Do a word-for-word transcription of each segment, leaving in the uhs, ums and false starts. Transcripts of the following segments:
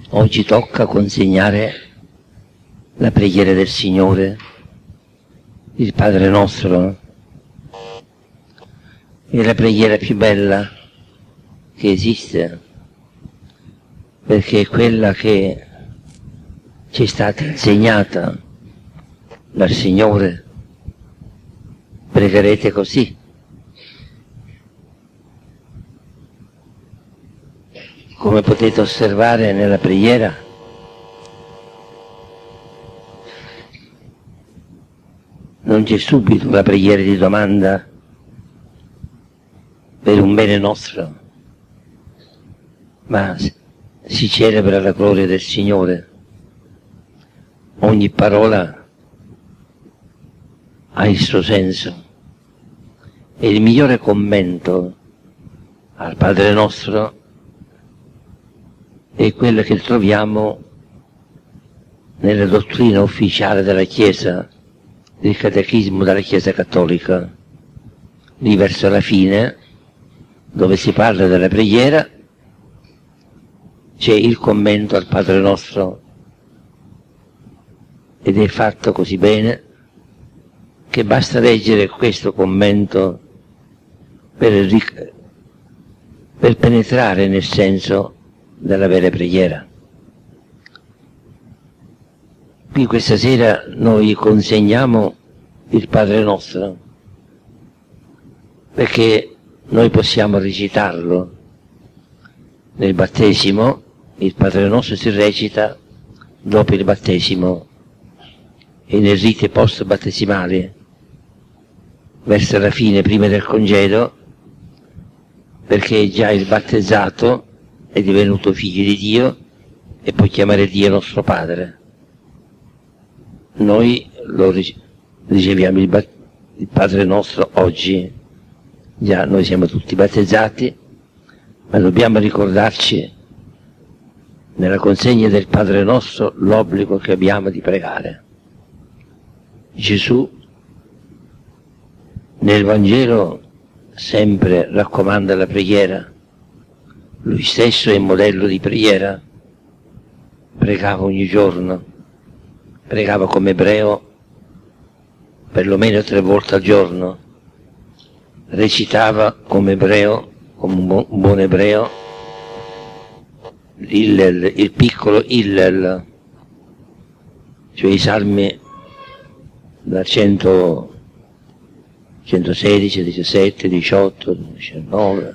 Oggi tocca consegnare la preghiera del Signore, il Padre nostro. È la preghiera più bella che esiste, perché è quella che ci è stata insegnata dal Signore. Pregherete così. Come potete osservare nella preghiera, non c'è subito una preghiera di domanda per un bene nostro, ma si celebra la gloria del Signore. Ogni parola ha il suo senso e il migliore commento al Padre nostro è quello che troviamo nella dottrina ufficiale della Chiesa, il Catechismo della Chiesa Cattolica. Lì verso la fine, dove si parla della preghiera, c'è il commento al Padre nostro, ed è fatto così bene che basta leggere questo commento per, per penetrare nel senso della vera preghiera. Qui questa sera noi consegniamo il Padre nostro, perché noi possiamo recitarlo. Nel battesimo il Padre nostro si recita dopo il battesimo e nei riti post battesimali, verso la fine, prima del congedo, perché già il battezzato è divenuto figlio di Dio e può chiamare Dio nostro Padre. Noi lo riceviamo il, il Padre nostro oggi, già noi siamo tutti battezzati, ma dobbiamo ricordarci nella consegna del Padre nostro l'obbligo che abbiamo di pregare. Gesù nel Vangelo sempre raccomanda la preghiera. Lui stesso è modello di preghiera, pregava ogni giorno, pregava come ebreo perlomeno tre volte al giorno, recitava come ebreo, come un buon, un buon ebreo, il, il piccolo Hillel, cioè i salmi da cento, centosedici, diciassette, diciotto, diciannove,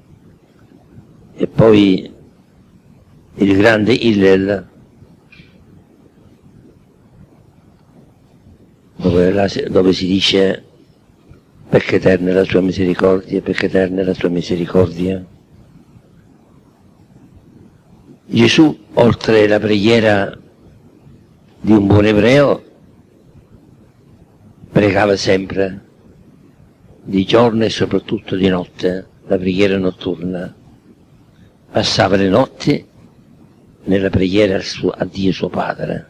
e poi il grande Hillel, dove, dove si dice perché eterna è la tua misericordia, perché eterna è la tua misericordia. Gesù, oltre la preghiera di un buon ebreo, pregava sempre, di giorno e soprattutto di notte, la preghiera notturna. Passava le notti nella preghiera al suo, a Dio suo Padre.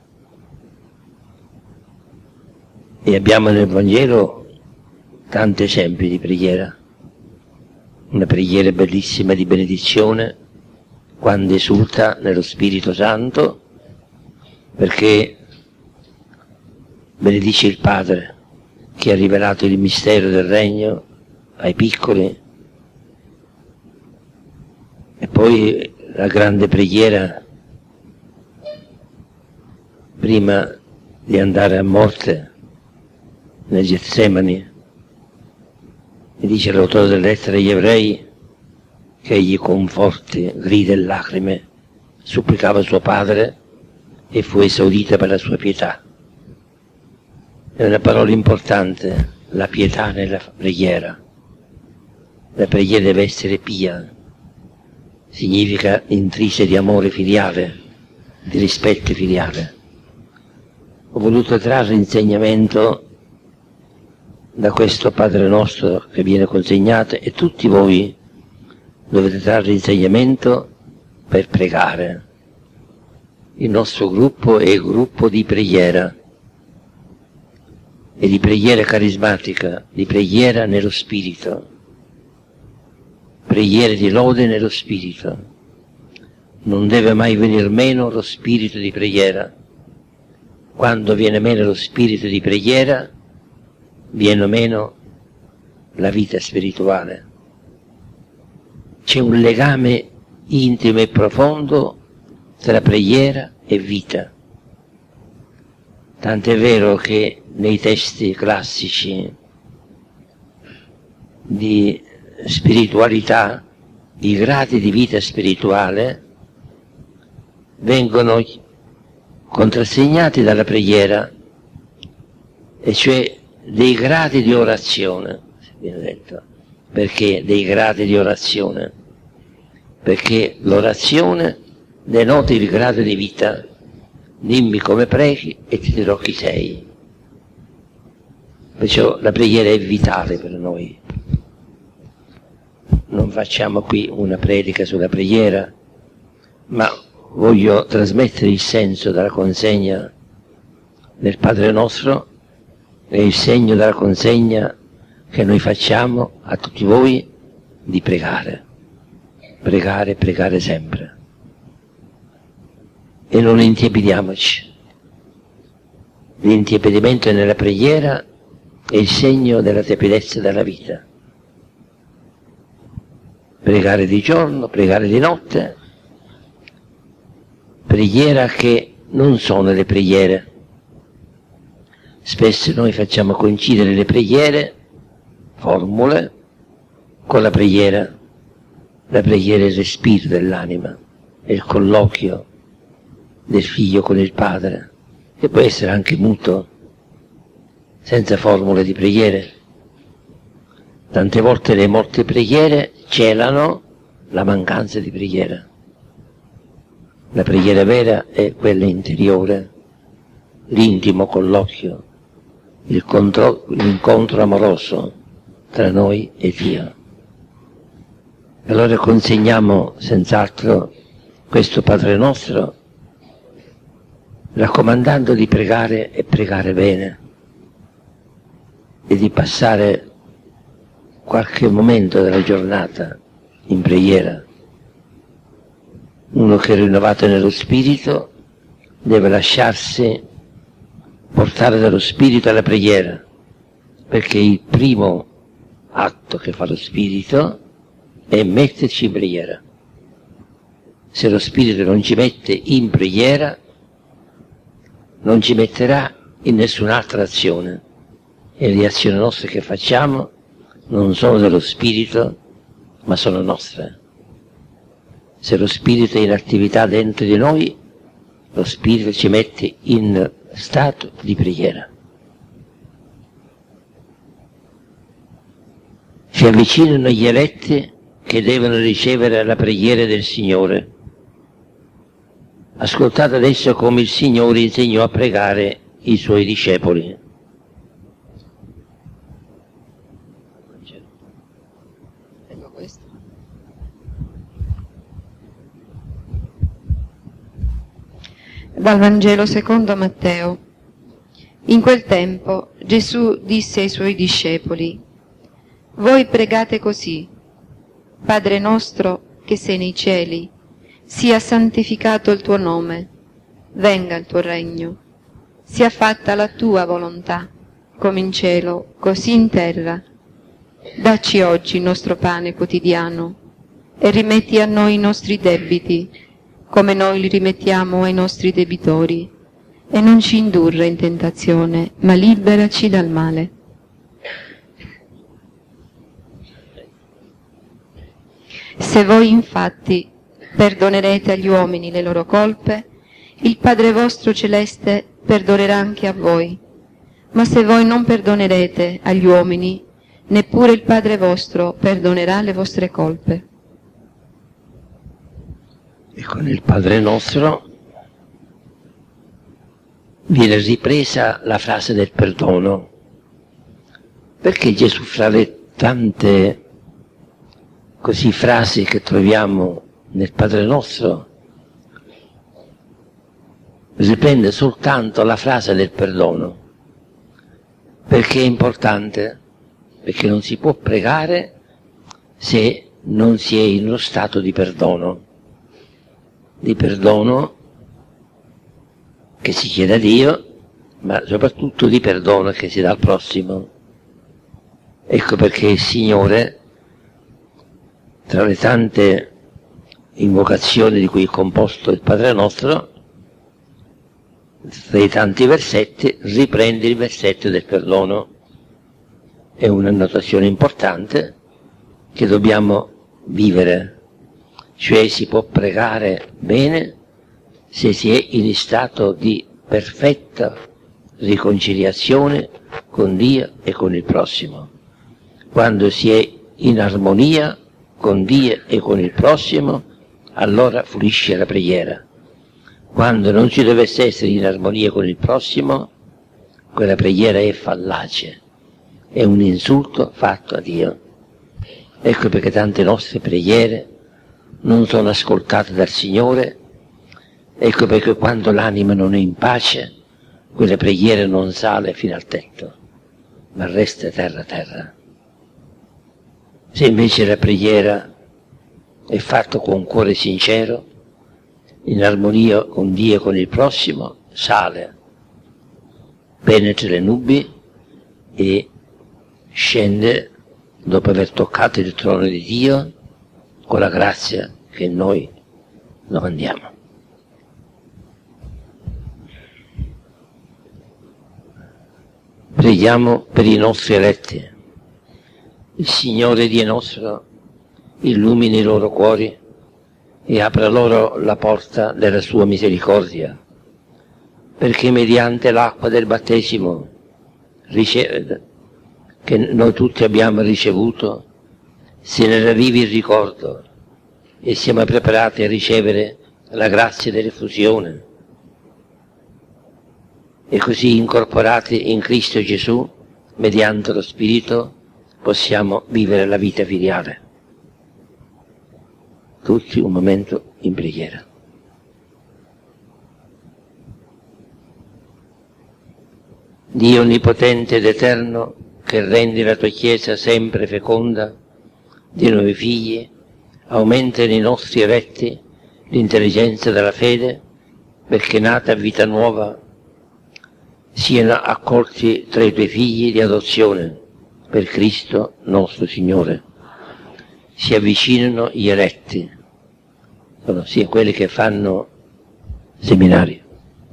E abbiamo nel Vangelo tanti esempi di preghiera. Una preghiera bellissima di benedizione, quando esulta nello Spirito Santo, perché benedice il Padre che ha rivelato il mistero del Regno ai piccoli. E poi la grande preghiera prima di andare a morte nel Getsemani. E dice l'autore delle lettere agli ebrei che egli con forti grida e lacrime supplicava suo Padre e fu esaudita per la sua pietà. È una parola importante, la pietà nella preghiera. La preghiera deve essere pia, significa intrisa di amore filiale, di rispetto filiale. Ho voluto trarre insegnamento da questo Padre nostro che viene consegnato, e tutti voi dovete trarre insegnamento per pregare. Il nostro gruppo è il gruppo di preghiera, e di preghiera carismatica, di preghiera nello Spirito, preghiere di lode nello Spirito. non deve mai venir meno lo spirito di preghiera. Quando viene meno lo spirito di preghiera, viene meno la vita spirituale. C'è un legame intimo e profondo tra preghiera e vita. Tant'è vero che nei testi classici di spiritualità, i gradi di vita spirituale vengono contrassegnati dalla preghiera, e cioè dei gradi di orazione, si viene detto. Perché dei gradi di orazione? Perché l'orazione denota il grado di vita. Dimmi come preghi e ti dirò chi sei. Perciò la preghiera è vitale per noi. Non facciamo qui una predica sulla preghiera, ma voglio trasmettere il senso della consegna del Padre Nostro e il segno della consegna che noi facciamo a tutti voi di pregare. Pregare, pregare sempre. E non intiepidiamoci. L'intiepidimento nella preghiera è il segno della tepidezza della vita. Pregare di giorno, pregare di notte, preghiera che non sono le preghiere. Spesso noi facciamo coincidere le preghiere, formule, con la preghiera. La preghiera è il respiro dell'anima, è il colloquio del figlio con il padre, che può essere anche muto, senza formule di preghiere. Tante volte le molte preghiere celano la mancanza di preghiera. La preghiera vera è quella interiore, l'intimo colloquio, il contro, l'incontro amoroso tra noi e Dio. Allora consegniamo senz'altro questo Padre Nostro, raccomandando di pregare e pregare bene, e di passare qualche momento della giornata in preghiera. Uno che è rinnovato nello spirito deve lasciarsi portare dallo spirito alla preghiera, perché il primo atto che fa lo spirito è metterci in preghiera. Se lo spirito non ci mette in preghiera, non ci metterà in nessun'altra azione, e le azioni nostre che facciamo non sono dello spirito, ma sono nostre. Se lo spirito è in attività dentro di noi, lo spirito ci mette in stato di preghiera. Si avvicinano gli eletti che devono ricevere la preghiera del Signore. Ascoltate adesso come il Signore insegnò a pregare i Suoi discepoli. Dal Vangelo secondo Matteo. In quel tempo Gesù disse ai Suoi discepoli: voi pregate così: Padre nostro che sei nei cieli, sia santificato il tuo nome, venga il tuo regno, sia fatta la tua volontà, come in cielo, così in terra. Dacci oggi il nostro pane quotidiano e rimetti a noi i nostri debiti, come noi li rimettiamo ai nostri debitori, e non ci indurre in tentazione, ma liberaci dal male. Se voi infatti perdonerete agli uomini le loro colpe, il Padre vostro celeste perdonerà anche a voi. Ma se voi non perdonerete agli uomini, neppure il Padre vostro perdonerà le vostre colpe. E con il Padre Nostro viene ripresa la frase del perdono, perché Gesù, fra le tante così frasi che troviamo nel Padre Nostro, riprende soltanto la frase del perdono. Perché è importante? Perché non si può pregare se non si è in uno stato di perdono. di perdono che si chiede a Dio, ma soprattutto di perdono che si dà al prossimo. Ecco perché il Signore, tra le tante invocazioni di cui è composto il Padre nostro, tra i tanti versetti, riprende il versetto del perdono. È una notazione importante che dobbiamo vivere, cioè si può pregare bene se si è in stato di perfetta riconciliazione con Dio e con il prossimo. Quando si è in armonia con Dio e con il prossimo, allora fluisce la preghiera. Quando non si dovesse essere in armonia con il prossimo, quella preghiera è fallace, è un insulto fatto a Dio. Ecco perché tante nostre preghiere non sono ascoltate dal Signore. Ecco perché quando l'anima non è in pace, quella preghiera non sale fino al tetto, ma resta terra terra. Se invece la preghiera è fatta con un cuore sincero, in armonia con Dio e con il prossimo, sale, penetra le nubi e scende dopo aver toccato il trono di Dio con la grazia che noi domandiamo. Preghiamo per i nostri eletti. Il Signore Dio nostro illumini i loro cuori e apra loro la porta della sua misericordia, perché mediante l'acqua del battesimo riceve, che noi tutti abbiamo ricevuto, se ne ravvivi il ricordo e siamo preparati a ricevere la grazia dell'effusione. E così incorporati in Cristo Gesù, mediante lo Spirito, possiamo vivere la vita filiale. Tutti un momento in preghiera. Dio onnipotente ed eterno, che rendi la tua Chiesa sempre feconda di nuovi figli, aumenta nei nostri eletti l'intelligenza della fede, perché nata a vita nuova siano accolti tra i tuoi figli di adozione, per Cristo nostro Signore. Si avvicinano gli eletti, sono sia quelli che fanno seminari.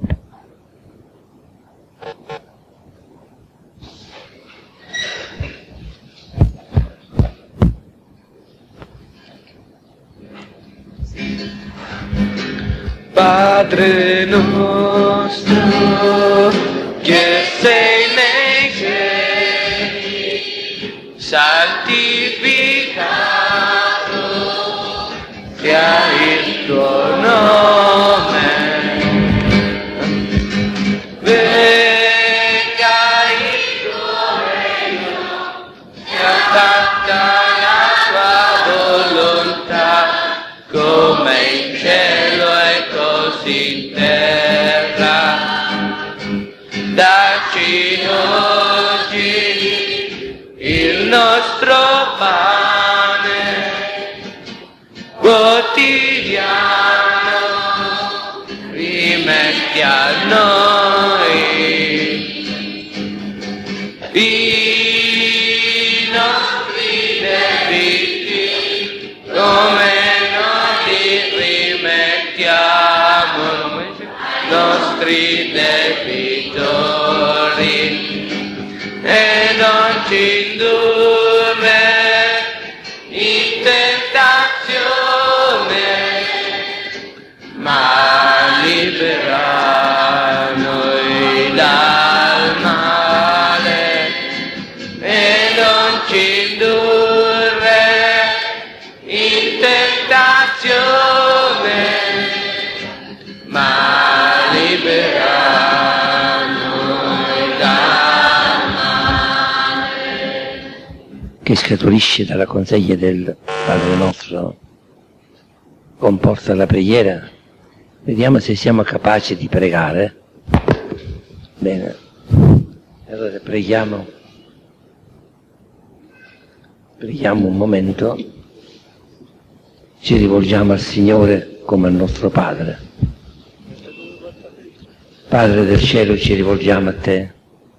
Padre nostro, che sei nei cieli, santificato sia il tuo nome, venga il tuo regno, sia fatta la tua volontà, come in cielo e così in terra. Dacci oggi il nostro pane quotidiano, rimetti a noi i nostri debiti, come nostri debitori, e non ci indurre in tentazione, ma libera noi dal male, e non ci indurre in tentazione, ma che scaturisce dalla consegna del Padre nostro, comporta la preghiera. Vediamo se siamo capaci di pregare. Bene, allora preghiamo, preghiamo un momento, ci rivolgiamo al Signore come al nostro Padre. Padre del cielo, ci rivolgiamo a Te,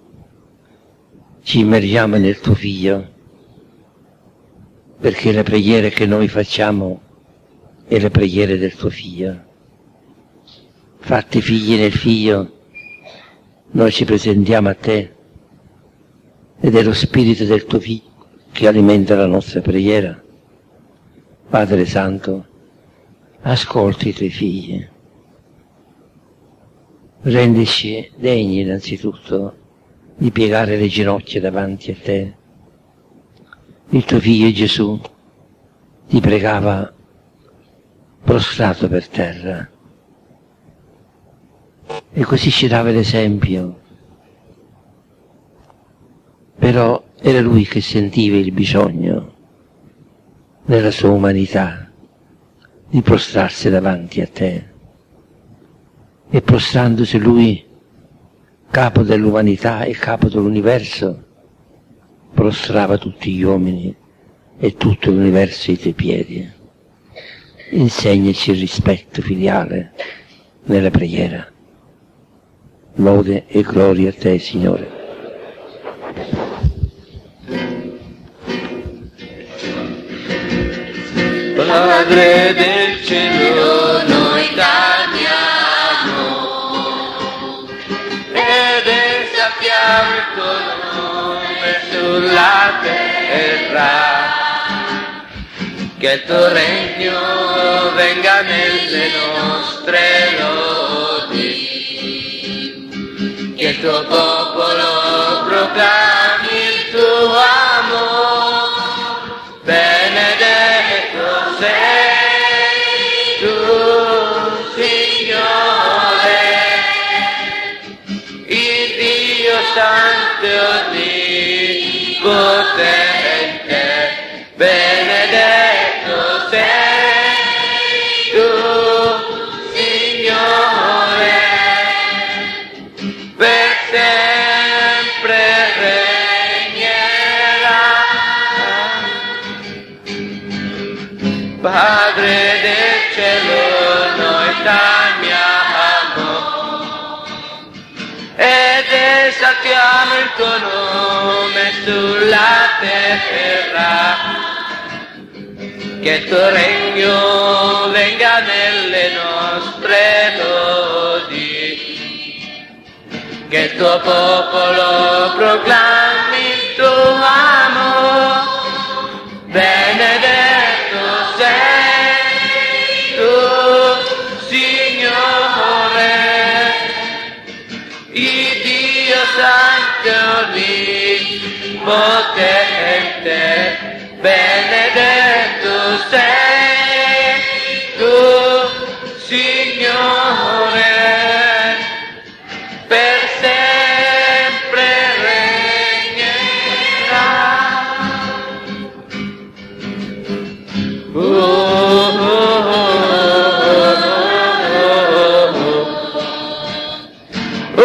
ci immergiamo nel Tuo Figlio, perché le preghiere che noi facciamo e le preghiere del Tuo Figlio. Fatti figli nel Figlio, noi ci presentiamo a Te ed è lo Spirito del Tuo Figlio che alimenta la nostra preghiera. Padre Santo, ascolti i Tuoi figli. Rendici degni innanzitutto di piegare le ginocchia davanti a Te. Il Tuo Figlio Gesù ti pregava prostrato per terra e così ci dava l'esempio. Però era Lui che sentiva il bisogno, nella sua umanità, di prostrarsi davanti a Te. E prostrandosi Lui, capo dell'umanità e capo dell'universo, prostrava tutti gli uomini e tutto l'universo ai Tuoi piedi. Insegnaci il rispetto filiale nella preghiera. Lode e gloria a Te, Signore. Padre del cielo, noi t'amiamo ed esaltiamo il Tuo nome sulla terra. Che il Tuo regno venga nelle nostre lodi, che il Tuo popolo proclami il Tuo amore. Benedetto sei Tu, Signore, il Dio Santo e Onnipotente. Benedetto sei Tu, Signore, per sempre regnerà. Padre del cielo, noi t'amiamo ed esaltiamo il Tuo nome sulla terra. Che il Tuo regno venga nelle nostre lodi, che il Tuo popolo proclami il Tuo amore. Benedetto sei Tu, Signore, il Dio Santo e Onnipotente. Benedetto sei Tu, Signore, per sempre regnerà. Oh, oh, oh, oh, oh,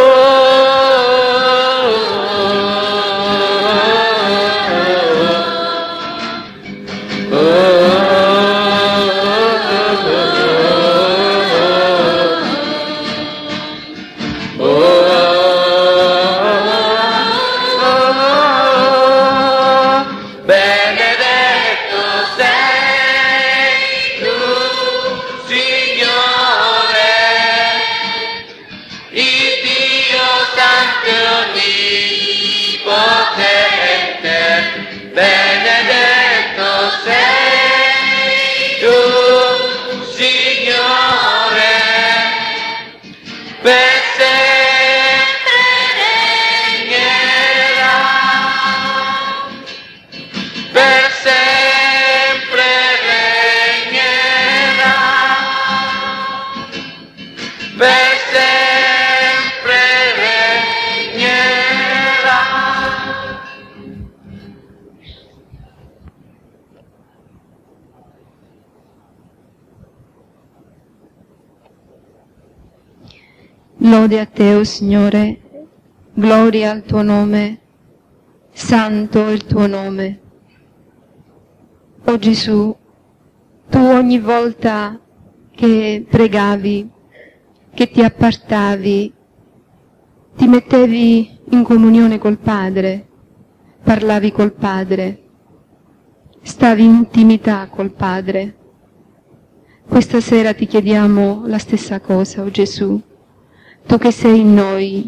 Lode a Te, o Signore, gloria al Tuo nome, santo è il Tuo nome. O Gesù, Tu ogni volta che pregavi, che ti appartavi, ti mettevi in comunione col Padre, parlavi col Padre, stavi in intimità col Padre. Questa sera ti chiediamo la stessa cosa, o Gesù, tu che sei in noi.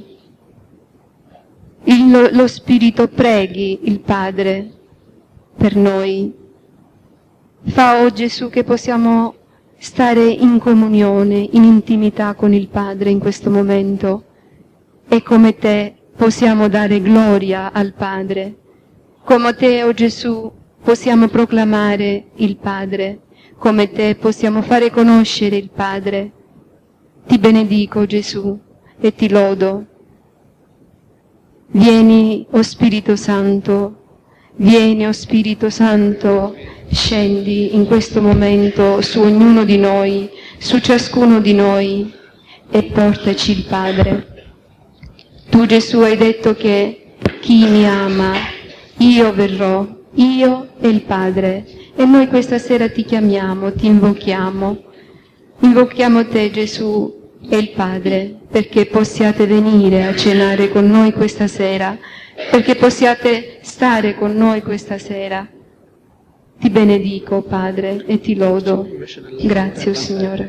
Il, lo Spirito preghi il Padre per noi. Fa, o Gesù, che possiamo stare in comunione, in intimità con il Padre in questo momento, e come te possiamo dare gloria al Padre. Come te, o Gesù, possiamo proclamare il Padre. Come te possiamo fare conoscere il Padre. Ti benedico, Gesù, e ti lodo. Vieni, o Spirito Santo, vieni, o Spirito Santo, scendi in questo momento su ognuno di noi, su ciascuno di noi, e portaci il Padre. Tu, Gesù, hai detto che chi mi ama, io verrò, io e il Padre. E noi questa sera ti chiamiamo, ti invochiamo. Invochiamo te, Gesù, e il Padre, perché possiate venire a cenare con noi questa sera, perché possiate stare con noi questa sera. Ti benedico, Padre, e ti lodo. Grazie, oh Signore.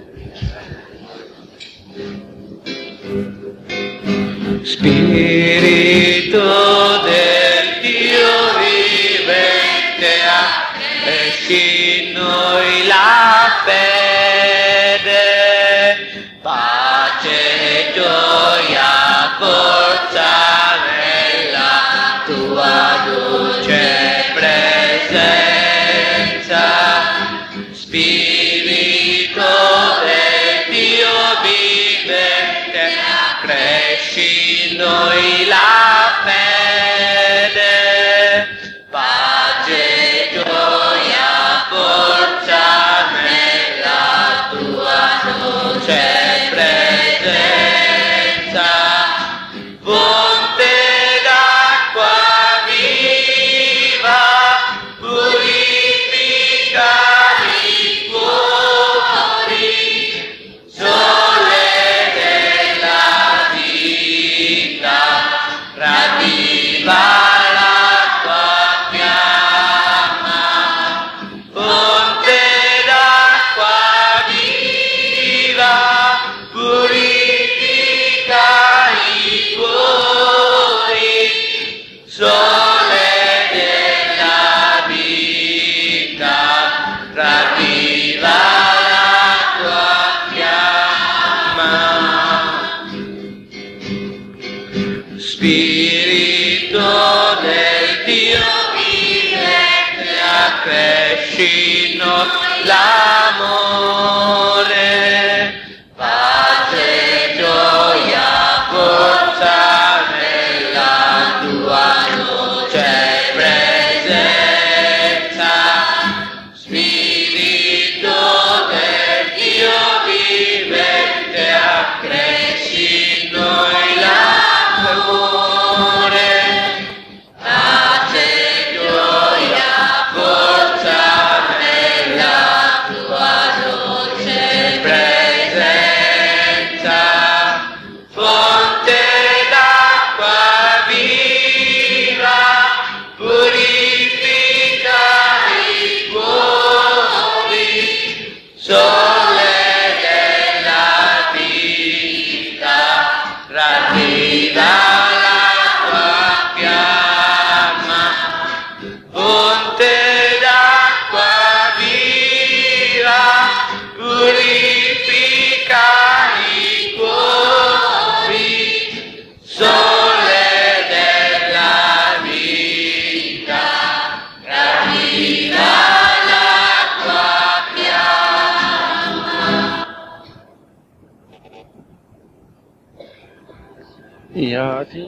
Spirito del Dio vivente, accresci in noi la fede, pace, gioia, forza nella tua luce presenza. Spirito del Dio vivente, accresci in noi la fede, pace, gioia, forza nella tua luce presenza. Fonte d'acqua viva, purifica i cuori, sole della vita, ravviva la tua fiamma. Fonte d'acqua viva, purifica i cuori, sole della vita, ravviva la tua fiamma. Spirito del Dio vivente, accresci in noi l'amore, pace, gioia, forza nella tua luce presenza. Spirito del Dio vivente, accresci in noi l'amore, pace, gioia, forza nella tua luce presenza. Fonte d'acqua viva, purifica i cuori, sole della vita, ravviva la tua fiamma. Fonte d'acqua viva, purifica i cuori, sole della vita, ravviva la tua fiamma. Iati.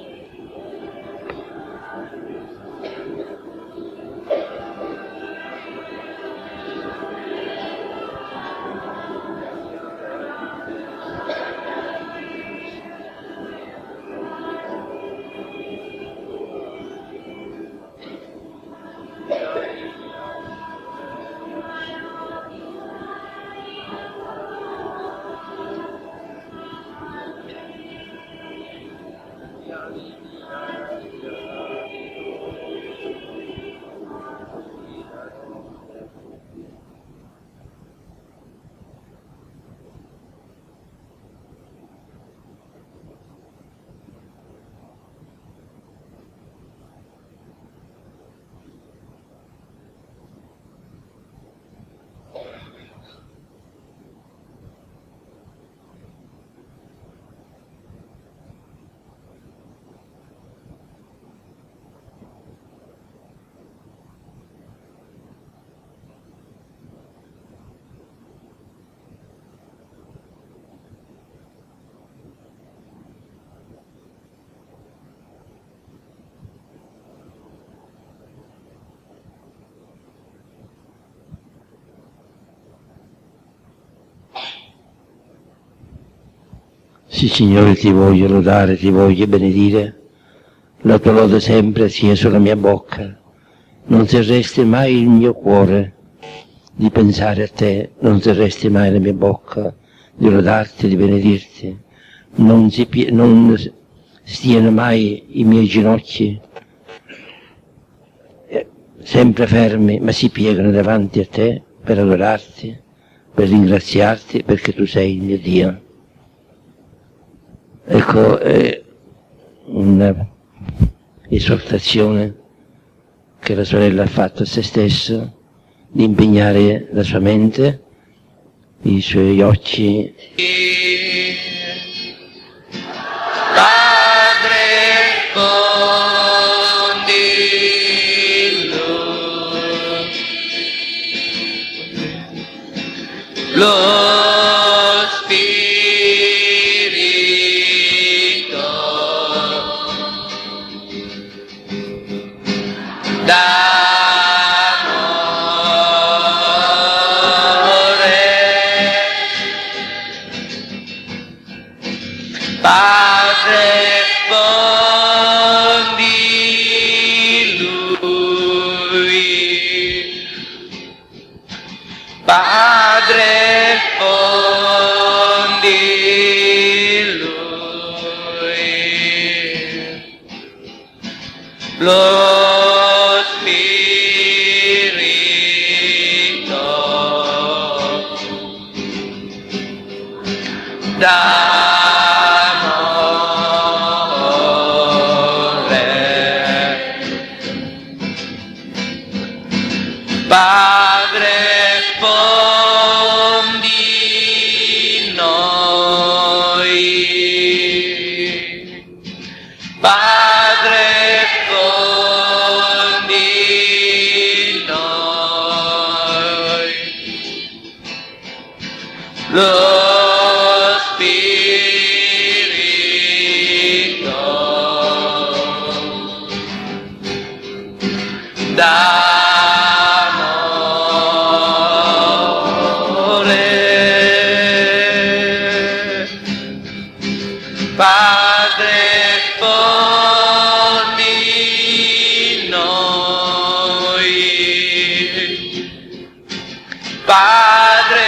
Sì, Signore, ti voglio lodare, ti voglio benedire, la tua lode sempre sia sulla mia bocca, non si arresti mai il mio cuore di pensare a te, non si arresti mai la mia bocca di lodarti, di benedirti, non, si, non stiano mai i miei ginocchi sempre fermi, ma si piegano davanti a te per adorarti, per ringraziarti, perché tu sei il mio Dio. Ecco, è una esortazione che la sorella ha fatto a se stessa, di impegnare la sua mente, i suoi occhi. Padre, condillo, lo lo Spirito d'amore. Padre, fondi noi. Padre, lo Spirito d'amore. Padre, fondi noi. Padre,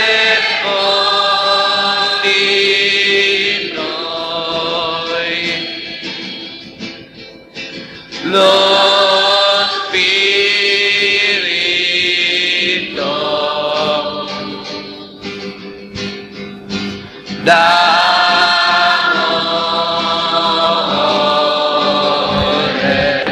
lo Spirito d'amore.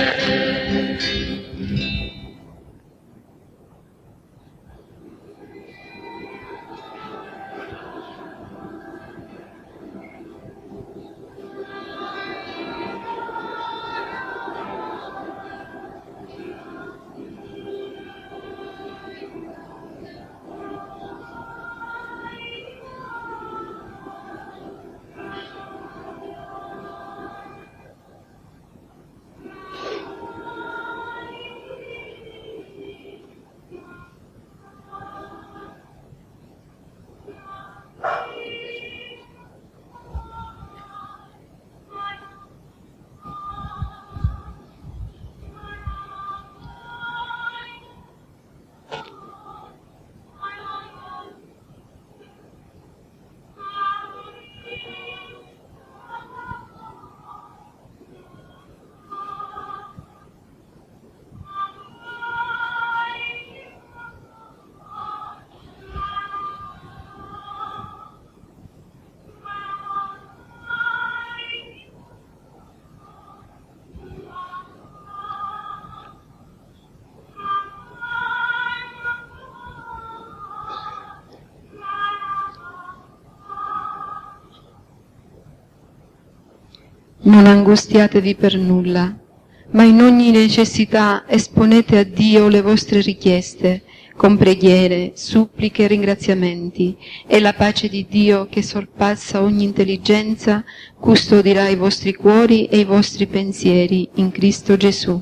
Non angustiatevi per nulla, ma in ogni necessità esponete a Dio le vostre richieste, con preghiere, suppliche e ringraziamenti, e la pace di Dio, che sorpassa ogni intelligenza, custodirà i vostri cuori e i vostri pensieri in Cristo Gesù.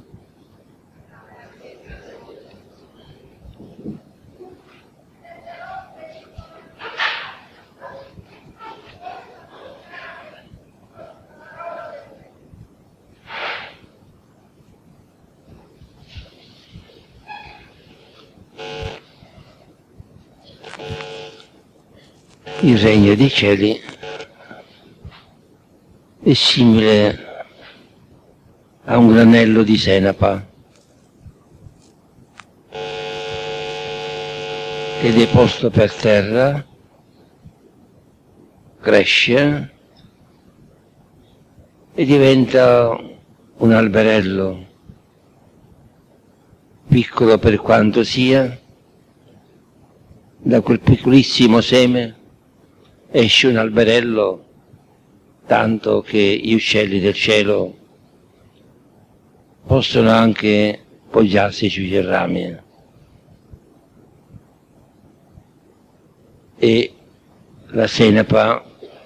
Il regno dei cieli è simile a un granello di senape che è posto per terra, cresce e diventa un alberello, piccolo per quanto sia. Da quel piccolissimo seme esce un alberello, tanto che gli uccelli del cielo possono anche poggiarsi sui rami. E la senape,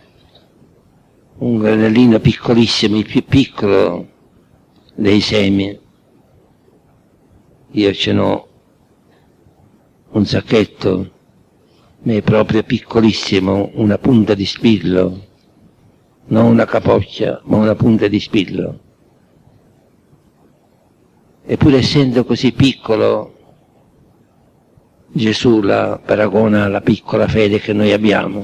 un granellino piccolissimo, il più piccolo dei semi. Io ce n'ho un sacchetto, ma è proprio piccolissimo, una punta di spillo, non una capoccia, ma una punta di spillo. Eppure, essendo così piccolo, Gesù la paragona alla piccola fede che noi abbiamo.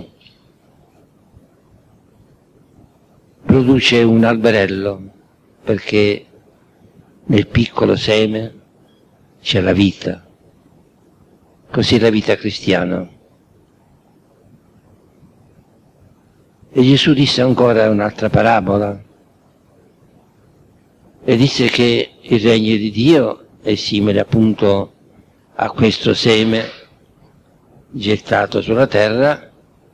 Produce un alberello, perché nel piccolo seme c'è la vita. Così la vita cristiana. E Gesù disse ancora un'altra parabola, e disse che il regno di Dio è simile appunto a questo seme gettato sulla terra,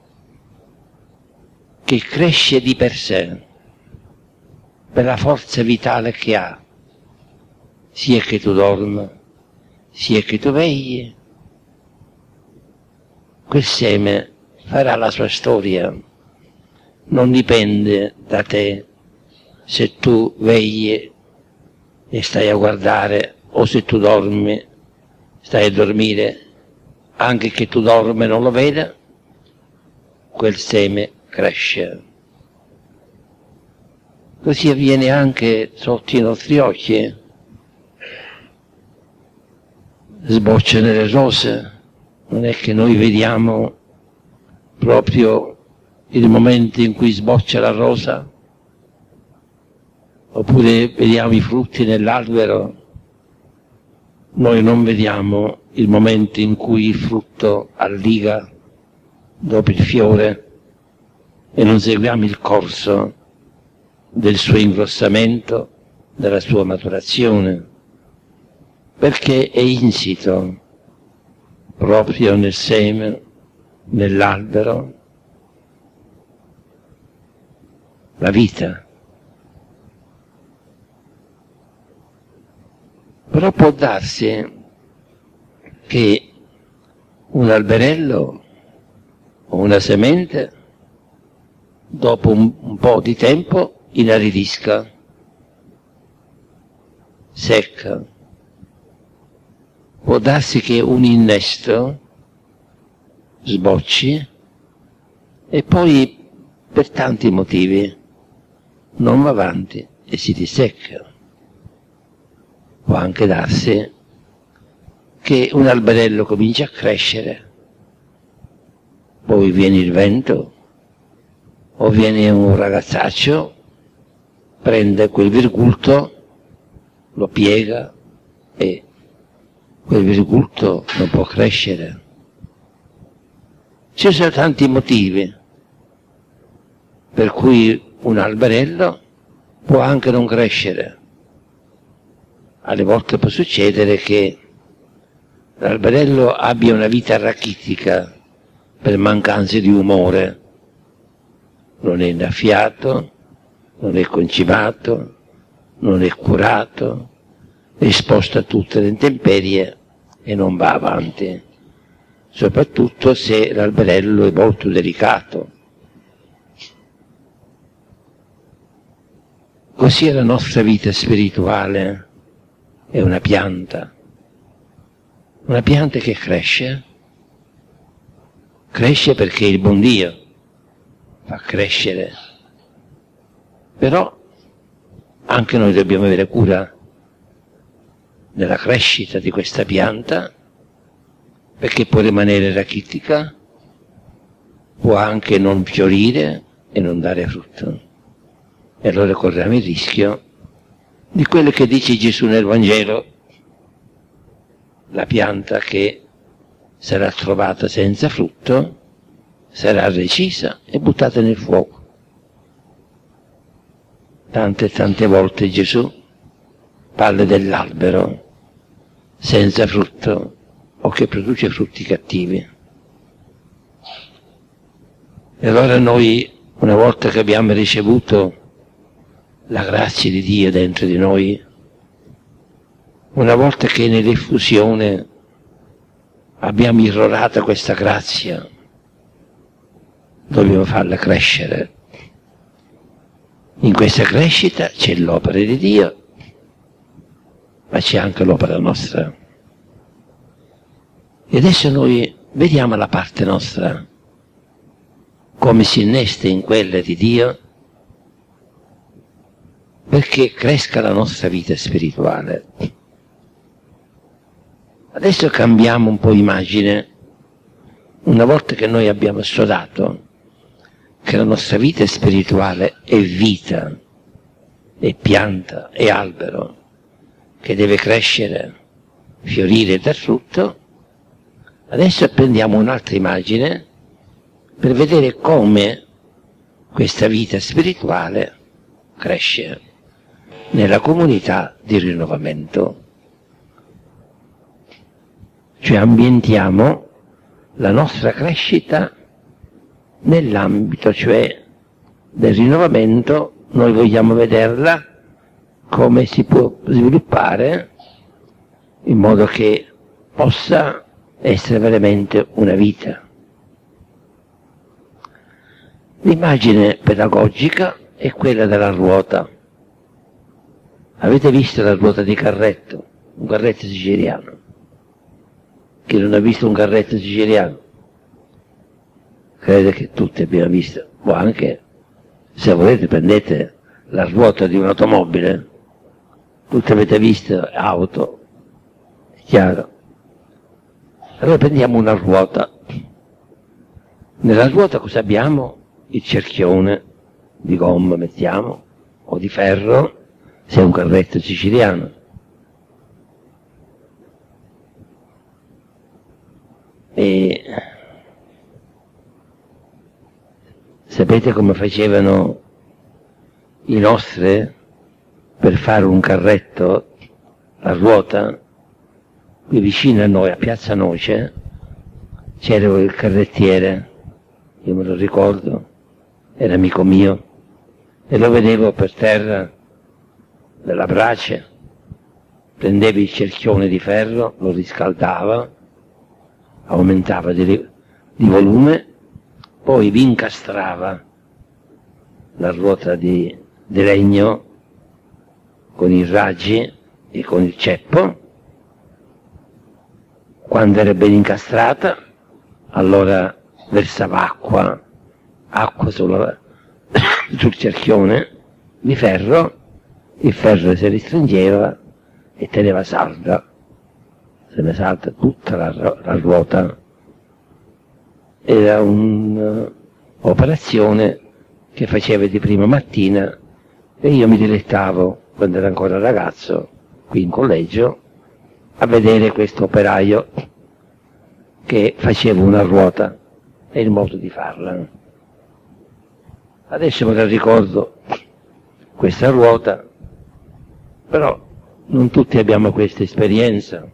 che cresce di per sé, per la forza vitale che ha, sia che tu dorma, sia che tu vegli. Quel seme farà la sua storia. Non dipende da te se tu vegli e stai a guardare, o se tu dormi, stai a dormire, anche che tu dormi e non lo veda, quel seme cresce. Così avviene anche sotto i nostri occhi. Sbocciano le rose, non è che noi vediamo proprio il momento in cui sboccia la rosa, oppure vediamo i frutti nell'albero, noi non vediamo il momento in cui il frutto alliga dopo il fiore e non seguiamo il corso del suo ingrossamento, della sua maturazione, perché è insito proprio nel seme, nell'albero, la vita. Però può darsi che un alberello o una semente dopo un, un po' di tempo inaridisca, secca. Può darsi che un innesto sbocci e poi per tanti motivi non va avanti e si dissecca. Può anche darsi che un alberello comincia a crescere, poi viene il vento, o viene un ragazzaccio, prende quel virgulto, lo piega e quel virgulto non può crescere. Ci sono tanti motivi per cui un alberello può anche non crescere. Alle volte può succedere che l'alberello abbia una vita rachitica per mancanza di umore, non è innaffiato, non è concibato, non è curato, è esposto a tutte le intemperie e non va avanti, soprattutto se l'alberello è molto delicato. Così la nostra vita spirituale è una pianta, una pianta che cresce, cresce perché il buon Dio fa crescere, però anche noi dobbiamo avere cura della crescita di questa pianta, perché può rimanere rachitica, può anche non fiorire e non dare frutto. E allora corriamo il rischio di quello che dice Gesù nel Vangelo: la pianta che sarà trovata senza frutto sarà recisa e buttata nel fuoco. Tante e tante volte Gesù parla dell'albero senza frutto o che produce frutti cattivi. E allora noi, una volta che abbiamo ricevuto la grazia di Dio dentro di noi, una volta che nell'effusione abbiamo irrorata questa grazia, dobbiamo farla crescere. In questa crescita c'è l'opera di Dio, ma c'è anche l'opera nostra. E adesso noi vediamo la parte nostra, come si innesta in quella di Dio, perché cresca la nostra vita spirituale. Adesso cambiamo un po' immagine. Una volta che noi abbiamo assodato che la nostra vita spirituale è vita, è pianta, è albero, che deve crescere, fiorire e dar frutto, adesso prendiamo un'altra immagine per vedere come questa vita spirituale cresce nella comunità di rinnovamento. Cioè ambientiamo la nostra crescita nell'ambito, cioè del rinnovamento. Noi vogliamo vederla come si può sviluppare in modo che possa essere veramente una vita. L'immagine pedagogica è quella della ruota. Avete visto la ruota di carretto? Un carretto siciliano. Chi non ha visto un carretto siciliano? Credo che tutti abbiamo visto. O anche, se volete, prendete la ruota di un'automobile. Tutti avete visto auto, è chiaro. Allora prendiamo una ruota. Nella ruota cosa abbiamo? Il cerchione di gomma, mettiamo, o di ferro, se è un carretto siciliano. E sapete come facevano i nostri per fare un carretto a ruota? Qui vicino a noi, a Piazza Noce, c'era il carrettiere, io me lo ricordo, era amico mio, e lo vedevo per terra della brace, prendeva il cerchione di ferro, lo riscaldava, aumentava di, di volume, poi vi incastrava la ruota di, di legno con i raggi e con il ceppo. Quando era ben incastrata, allora versava acqua, acqua sulla, sul cerchione di ferro, il ferro si ristringeva e teneva salda, se ne salta tutta la, la ruota. Era un'operazione che facevo di prima mattina e io mi dilettavo, quando ero ancora ragazzo, qui in collegio, a vedere questo operaio che faceva una ruota e il modo di farla. Adesso me la ricordo, questa ruota, però non tutti abbiamo questa esperienza.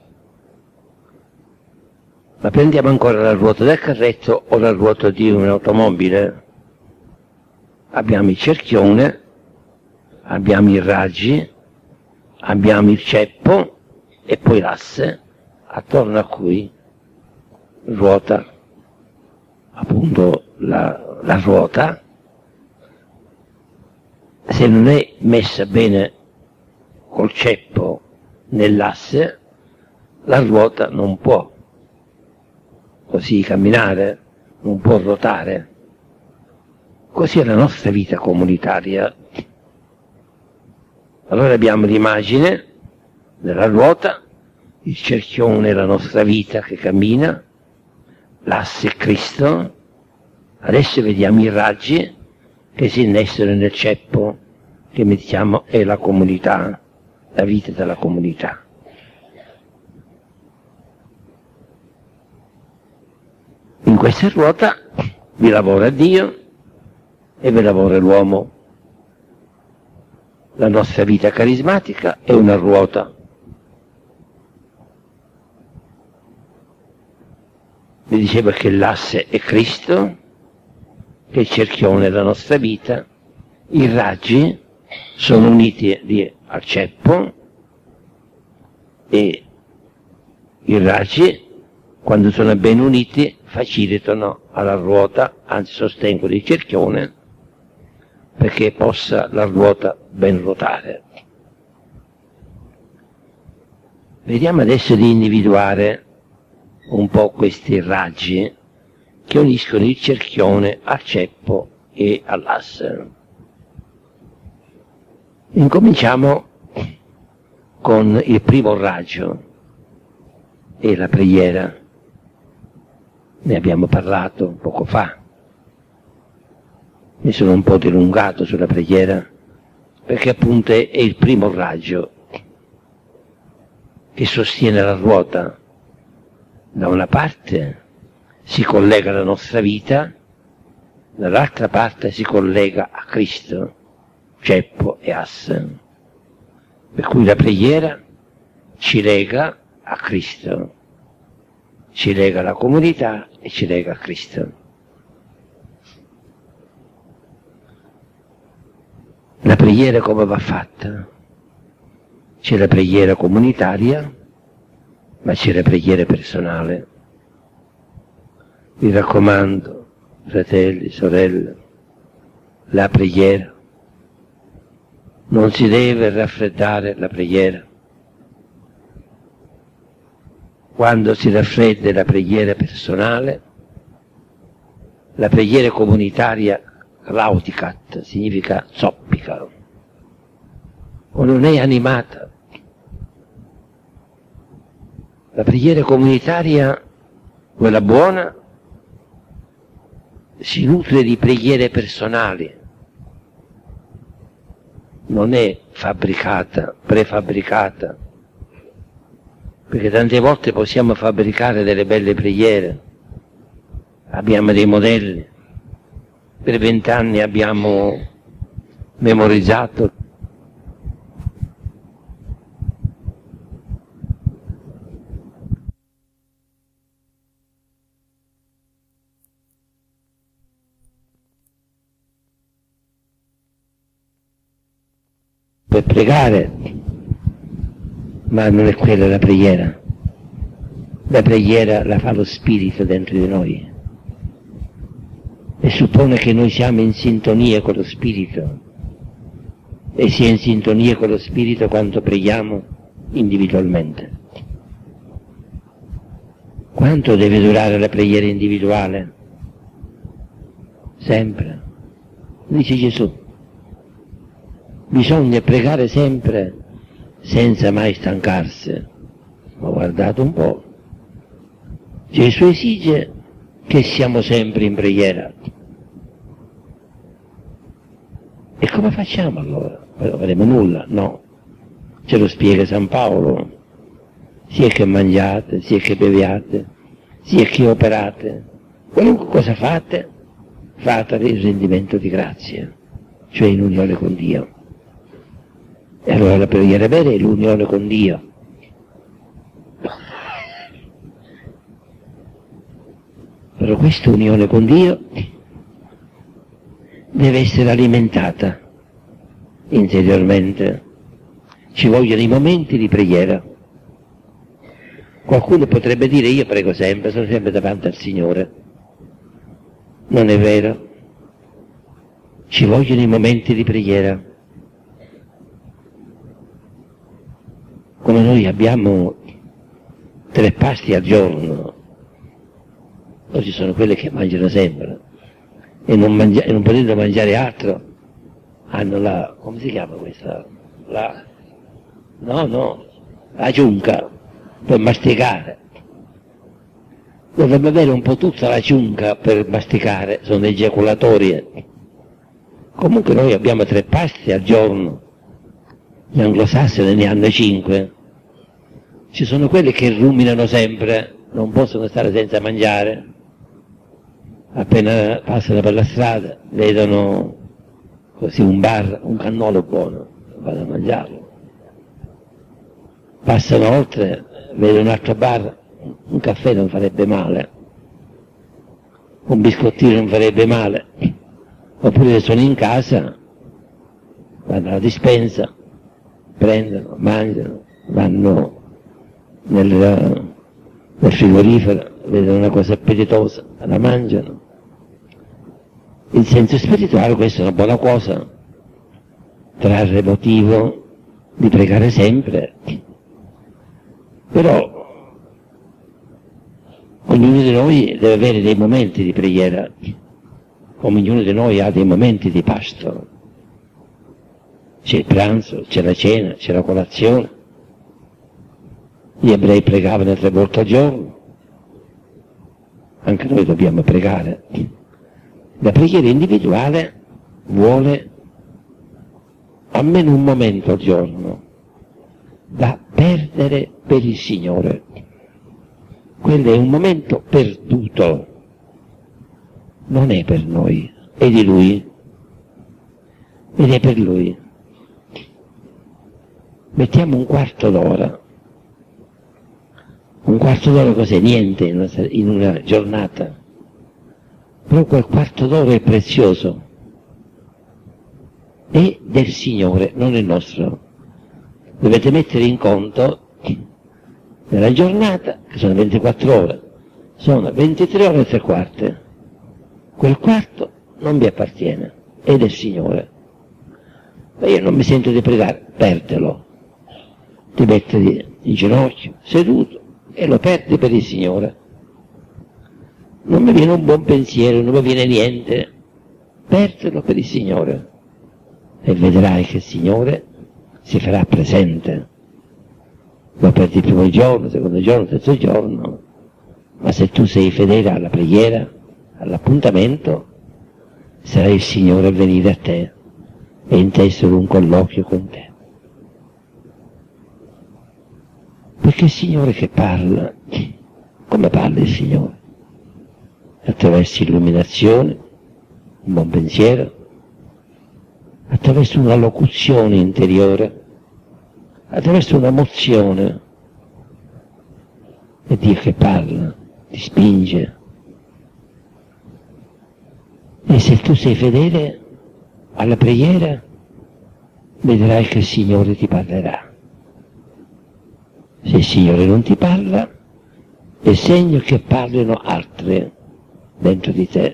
Ma prendiamo ancora la ruota del carretto o la ruota di un'automobile. Abbiamo il cerchione abbiamo i raggi, abbiamo il ceppo e poi l'asse attorno a cui ruota appunto la, la ruota. Se non è messa bene col ceppo nell'asse, la ruota non può così camminare, non può ruotare. Così è la nostra vita comunitaria. Allora abbiamo l'immagine della ruota, il cerchione è la nostra vita che cammina, l'asse è Cristo, adesso vediamo i raggi che si innestano nel ceppo che mettiamo è la comunità, la vita della comunità. In questa ruota vi lavora Dio e vi lavora l'uomo. La nostra vita carismatica è una ruota. Vi dicevo che l'asse è Cristo, che il cerchione è la nostra vita, i raggi sono uniti lì al ceppo e i raggi, quando sono ben uniti, facilitano alla ruota, anzi sostengono il cerchione perché possa la ruota ben ruotare. Vediamo adesso di individuare un po' questi raggi che uniscono il cerchione al ceppo e all'asse. Incominciamo con il primo raggio e la preghiera. Ne abbiamo parlato poco fa. Mi sono un po' dilungato sulla preghiera perché appunto è il primo raggio che sostiene la ruota. Da una parte si collega alla nostra vita, dall'altra parte si collega a Cristo, ceppo e asse. Per cui la preghiera ci lega a Cristo, ci lega alla comunità e ci lega a Cristo. La preghiera come va fatta? C'è la preghiera comunitaria, ma c'è la preghiera personale. Vi raccomando, fratelli, sorelle, la preghiera. Non si deve raffreddare la preghiera. Quando si raffredda la preghiera personale, la preghiera comunitaria claudicat, significa zoppica, o non è animata. La preghiera comunitaria, quella buona, si nutre di preghiere personali, non è fabbricata, prefabbricata, perché tante volte possiamo fabbricare delle belle preghiere, abbiamo dei modelli, per vent'anni abbiamo memorizzato per pregare, ma non è quella la preghiera. La preghiera la fa lo Spirito dentro di noi e suppone che noi siamo in sintonia con lo Spirito, e si è in sintonia con lo Spirito quando preghiamo individualmente. Quanto deve durare la preghiera individuale? Sempre. Dice Gesù. Bisogna pregare sempre senza mai stancarsi. Ma guardate un po'. Gesù esige che siamo sempre in preghiera. E come facciamo allora? Non faremo nulla? No. Ce lo spiega San Paolo. Sia che mangiate, sia che beviate, sia che operate. Qualunque cosa fate, fatele in rendimento di grazia, cioè in unione con Dio. E allora la preghiera vera è l'unione con Dio. Però questa unione con Dio deve essere alimentata interiormente. Ci vogliono i momenti di preghiera. Qualcuno potrebbe dire io prego sempre, sono sempre davanti al Signore. Non è vero. Ci vogliono i momenti di preghiera. Come noi abbiamo tre pasti al giorno, poi ci sono quelle che mangiano sempre e non, mangia- e non potendo mangiare altro hanno la, come si chiama questa? La, no, no, la giunca per masticare. Dovrebbe avere un po' tutta la giunca per masticare, sono ejaculatori. Comunque noi abbiamo tre pasti al giorno, gli anglosassoni ne hanno cinque. Ci sono quelli che ruminano sempre, non possono stare senza mangiare. Appena passano per la strada vedono così un bar, un cannolo buono, vanno a mangiarlo. Passano oltre, vedono un altro bar, un caffè non farebbe male, un biscottino non farebbe male. Oppure se sono in casa, vanno alla dispensa, prendono, mangiano, vanno nel, nel frigorifero, vedono una cosa appetitosa, la mangiano. In senso spirituale questa è una buona cosa, trarre motivo di pregare sempre, però ognuno di noi deve avere dei momenti di preghiera, come ognuno di noi ha dei momenti di pasto. C'è il pranzo, c'è la cena, c'è la colazione. Gli ebrei pregavano tre volte al giorno, anche noi dobbiamo pregare. La preghiera individuale vuole almeno un momento al giorno da perdere per il Signore. Quello è un momento perduto, non è per noi, è di Lui ed è per Lui. Mettiamo un quarto d'ora. Un quarto d'ora cos'è? Niente in una, in una giornata. Però quel quarto d'ora è prezioso. È del Signore, non è nostro. Dovete mettere in conto nella giornata, che sono ventiquattro ore, sono ventitré ore e tre quarte. Quel quarto non vi appartiene, è del Signore. Ma io non mi sento di pregare, perdelo. Ti metti in ginocchio, seduto, e lo perdi per il Signore. Non mi viene un buon pensiero, non mi viene niente, perdilo per il Signore. E vedrai che il Signore si farà presente. Lo perdi il primo giorno, il secondo giorno, il terzo giorno, ma se tu sei fedele alla preghiera, all'appuntamento, sarà il Signore a venire a te e intessere un colloquio con te. Perché il Signore che parla, come parla il Signore? Attraverso illuminazione, un buon pensiero, attraverso una locuzione interiore, attraverso una mozione. È Dio che parla, ti spinge. E se tu sei fedele alla preghiera, vedrai che il Signore ti parlerà. Se il Signore non ti parla, è segno che parlino altre dentro di te.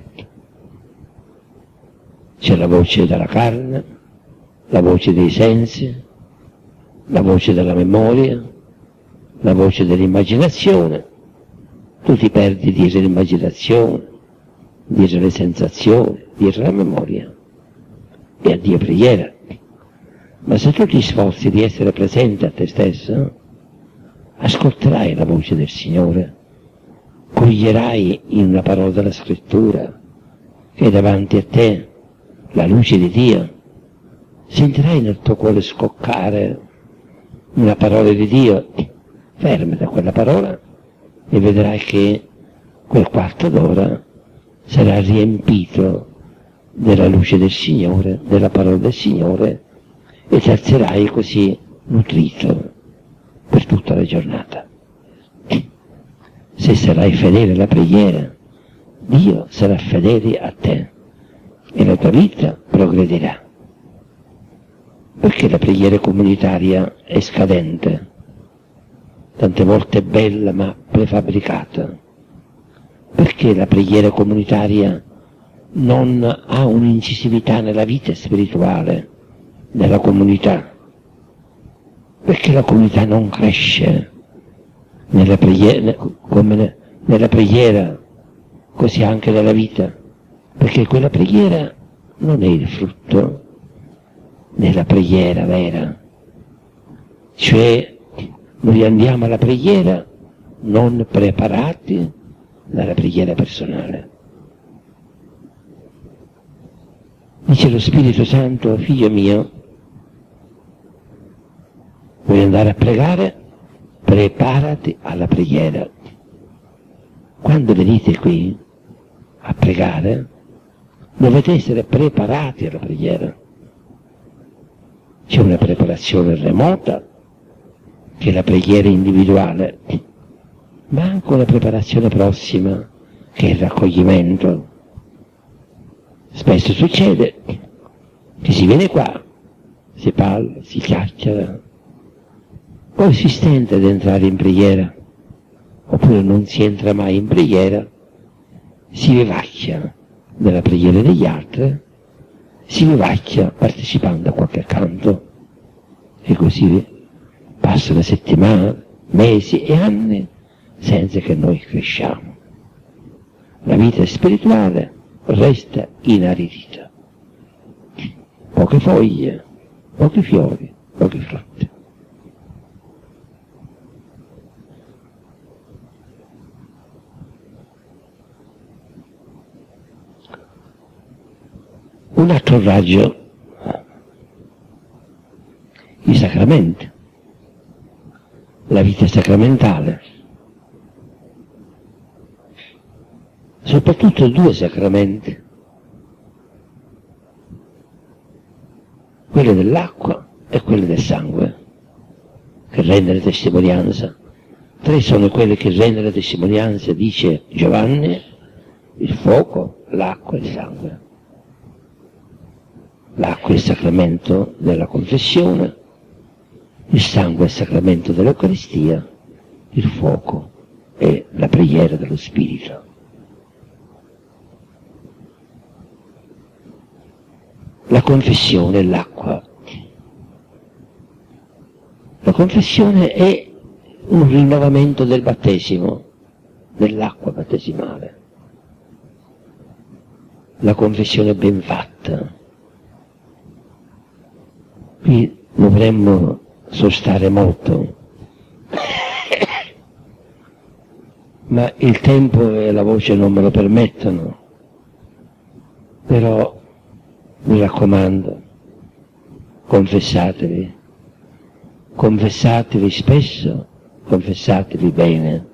C'è la voce della carne, la voce dei sensi, la voce della memoria, la voce dell'immaginazione. Tu ti perdi di dire l'immaginazione, dire le sensazioni, dire la memoria. E a Dio preghiera. Ma se tu ti sforzi di essere presente a te stesso, ascolterai la voce del Signore, coglierai in una parola della Scrittura che è davanti a te la luce di Dio, sentirai nel tuo cuore scoccare una parola di Dio, fermati a quella parola e vedrai che quel quarto d'ora sarà riempito della luce del Signore, della parola del Signore, e ti alzerai così nutrito per tutta la giornata. Se sarai fedele alla preghiera, Dio sarà fedele a te e la tua vita progredirà. Perché la preghiera comunitaria è scadente, tante volte bella ma prefabbricata? Perché la preghiera comunitaria non ha un'incisività nella vita spirituale della comunità? Perché la comunità non cresce nella preghiera, come nella preghiera, così anche nella vita? Perché quella preghiera non è il frutto della preghiera vera. Cioè, noi andiamo alla preghiera non preparati dalla preghiera personale. Dice lo Spirito Santo: figlio mio, vuoi andare a pregare? Preparati alla preghiera. Quando venite qui a pregare, dovete essere preparati alla preghiera. C'è una preparazione remota, che è la preghiera individuale, ma anche una preparazione prossima, che è il raccoglimento. Spesso succede che si viene qua, si parla, si chiacchiera, poi si stenta ad entrare in preghiera, oppure non si entra mai in preghiera, si vivacchia nella preghiera degli altri, si vivacchia partecipando a qualche canto, e così passano settimane, mesi e anni senza che noi cresciamo. La vita spirituale resta inaridita. Poche foglie, pochi fiori, pochi frutti. Un altro raggio, i sacramenti, la vita sacramentale, soprattutto due sacramenti, quello dell'acqua e quello del sangue, che rende la testimonianza. Tre sono quelle che rendono la testimonianza, dice Giovanni: il fuoco, l'acqua e il sangue. L'acqua è il sacramento della confessione, il sangue è il sacramento dell'Eucaristia, il fuoco è la preghiera dello Spirito. La confessione è l'acqua. La confessione è un rinnovamento del battesimo, dell'acqua battesimale. La confessione ben fatta. Qui dovremmo sostare molto, ma il tempo e la voce non me lo permettono. Però mi raccomando, confessatevi, confessatevi spesso, confessatevi bene.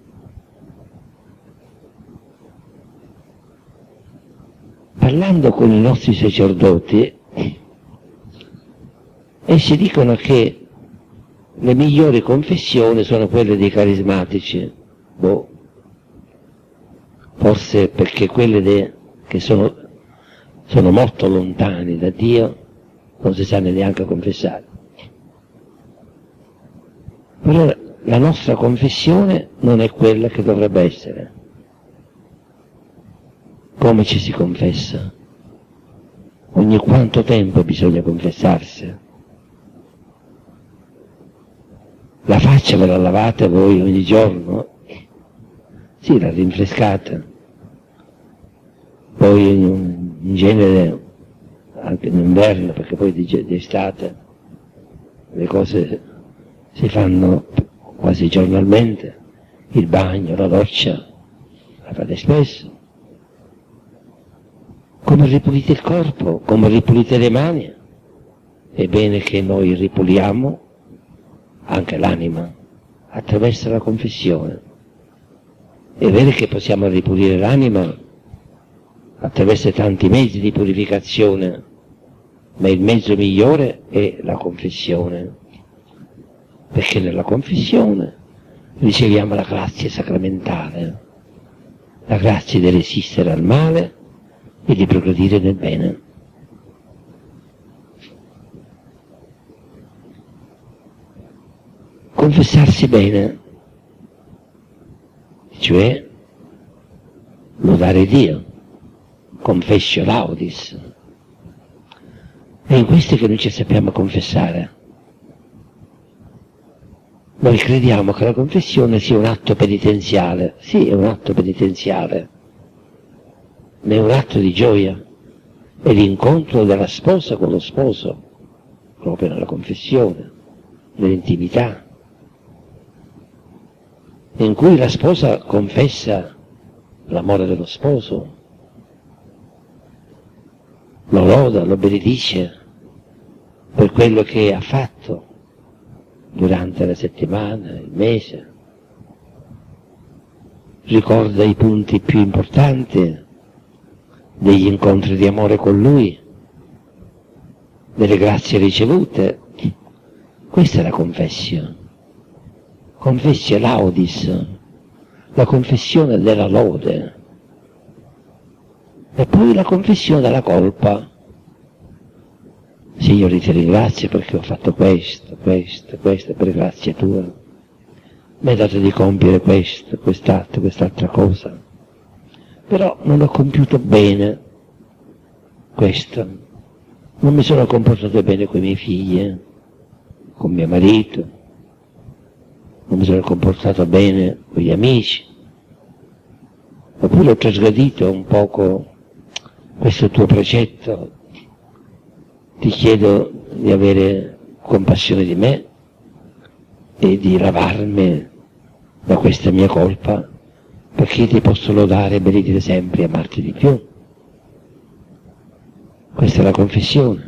Parlando con i nostri sacerdoti, essi dicono che le migliori confessioni sono quelle dei carismatici. Boh, forse perché quelle de, che sono, sono molto lontani da Dio non si sanno neanche confessare. Però la nostra confessione non è quella che dovrebbe essere. Come ci si confessa? Ogni quanto tempo bisogna confessarsi? La faccia ve la lavate voi ogni giorno? Sì, la rinfrescate. Poi in, in genere, anche in inverno, perché poi di, di estate le cose si fanno quasi giornalmente, il bagno, la doccia, la fate spesso. Come ripulite il corpo, come ripulite le mani, è bene che noi ripuliamo anche l'anima attraverso la confessione. È vero che possiamo ripulire l'anima attraverso tanti mezzi di purificazione, ma il mezzo migliore è la confessione, perché nella confessione riceviamo la grazia sacramentale, la grazia di resistere al male e di progredire nel bene. confessarsi bene, cioè lodare Dio, confessio laudis. È in questo che noi ci sappiamo confessare. Noi crediamo che la confessione sia un atto penitenziale, sì, è un atto penitenziale, ma è un atto di gioia, è l'incontro della sposa con lo sposo, proprio nella confessione, nell'intimità, in cui la sposa confessa l'amore dello sposo, lo loda, lo benedice per quello che ha fatto durante la settimana, il mese, ricorda i punti più importanti degli incontri di amore con Lui, delle grazie ricevute. Questa è la confessione. Confessio laudis, la confessione della lode. E poi la confessione della colpa. Signore, ti ringrazio perché ho fatto questo, questo, questo, per grazia tua. Mi hai dato di compiere questo, quest'altro, quest'altra cosa. Però non ho compiuto bene questo. Non mi sono comportato bene con i miei figli, con mio marito. Non mi sono comportato bene con gli amici. Oppure ho trasgredito un poco questo tuo precetto. Ti chiedo di avere compassione di me e di lavarmi da questa mia colpa, perché ti posso lodare e benedire sempre e amarti di più. Questa è la confessione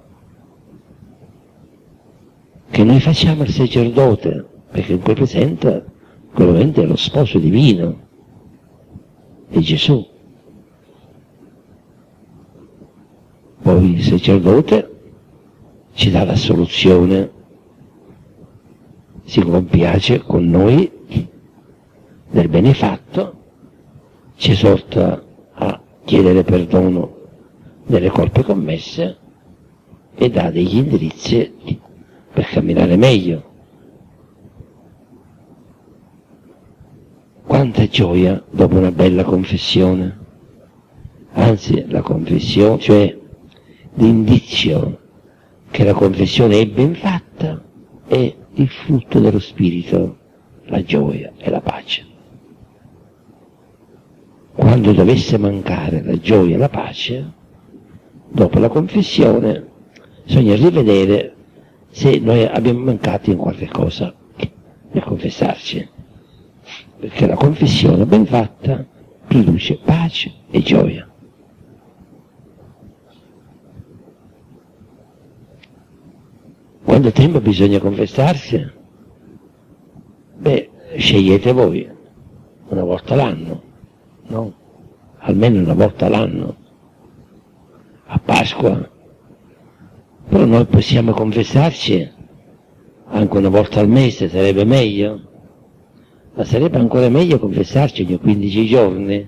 che noi facciamo al sacerdote, perché in quel presente, quello è lo sposo divino, è Gesù. Poi il sacerdote ci dà la soluzione, si compiace con noi del bene fatto, ci esorta a chiedere perdono delle colpe commesse e dà degli indirizzi per camminare meglio. Quanta gioia dopo una bella confessione! Anzi, la confessione, cioè l'indizio che la confessione è ben fatta, è il frutto dello Spirito, la gioia e la pace. Quando dovesse mancare la gioia e la pace, dopo la confessione, bisogna rivedere se noi abbiamo mancato in qualche cosa nel confessarci, perché la confessione ben fatta produce pace e gioia. Quanto tempo bisogna confessarsi? Beh, scegliete voi, una volta l'anno, no? Almeno una volta l'anno, a Pasqua. Però noi possiamo confessarci anche una volta al mese, sarebbe meglio, ma sarebbe ancora meglio confessarci ogni quindici giorni.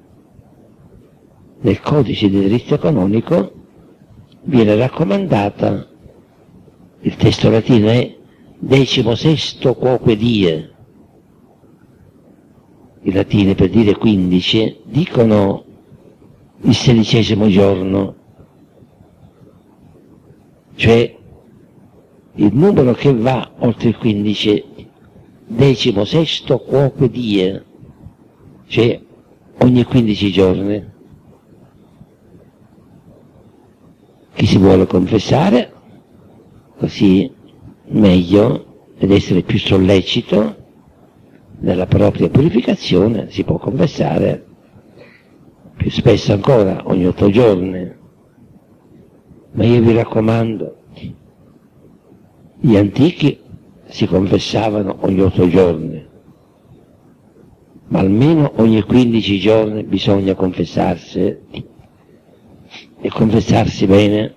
Nel codice di diritto canonico viene raccomandata, il testo latino è decimo sesto quoque die. I latini per dire quindici dicono il sedicesimo giorno, cioè il numero che va oltre il quindici, decimo sesto quoque die, cioè ogni quindici giorni. Chi si vuole confessare, così meglio, ed essere più sollecito nella propria purificazione, si può confessare più spesso ancora, ogni otto giorni. Ma io vi raccomando, gli antichi si confessavano ogni otto giorni, ma almeno ogni quindici giorni bisogna confessarsi e confessarsi bene.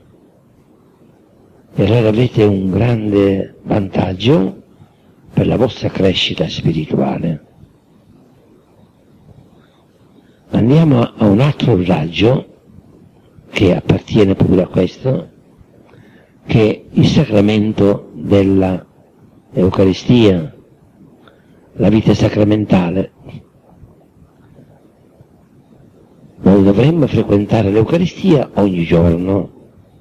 E allora avete un grande vantaggio per la vostra crescita spirituale. Andiamo a un altro raggio che appartiene pure a questo, che è il sacramento della l'Eucaristia, la vita sacramentale, noi dovremmo frequentare l'Eucaristia ogni giorno,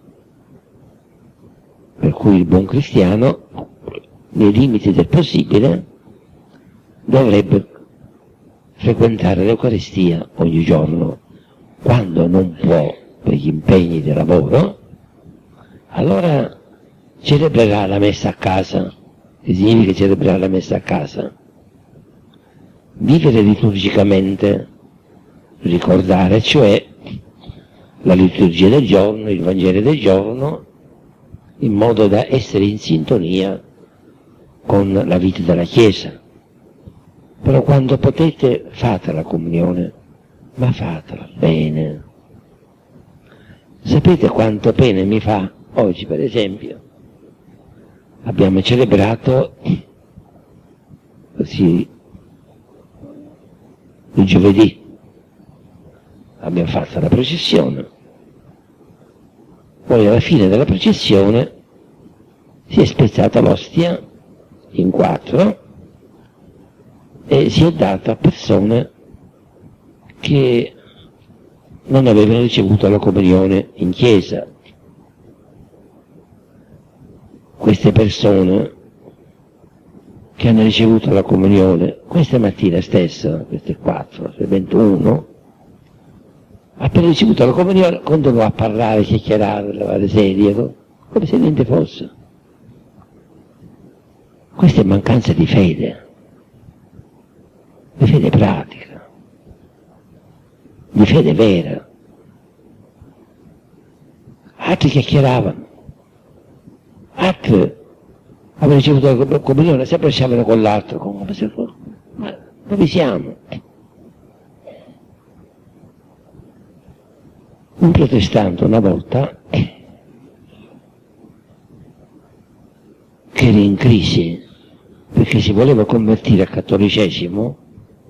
per cui il buon cristiano, nei limiti del possibile, dovrebbe frequentare l'Eucaristia ogni giorno. Quando non può per gli impegni di lavoro, allora celebrerà la messa a casa. Che significa celebrare la messa a casa? Vivere liturgicamente, ricordare cioè la liturgia del giorno, il Vangelo del giorno, in modo da essere in sintonia con la vita della Chiesa. Però quando potete fate la comunione, ma fatela bene. Sapete quanto pena mi fa? Oggi per esempio abbiamo celebrato così il giovedì, abbiamo fatto la processione, poi alla fine della processione si è spezzata l'ostia in quattro e si è data a persone che non avevano ricevuto la comunione in chiesa. Queste persone che hanno ricevuto la comunione questa mattina stessa, queste quattro, ventuno, appena ricevuto la comunione continuano a parlare, chiacchierare, lavare sedie, come se niente fosse. Questa è mancanza di fede, di fede pratica, di fede vera. Altri chiacchieravano, altri avevano ricevuto la comunione, si abbracciavano con l'altro, come se fosse, ma dove siamo? Un protestante una volta, che era in crisi perché si voleva convertire al cattolicesimo,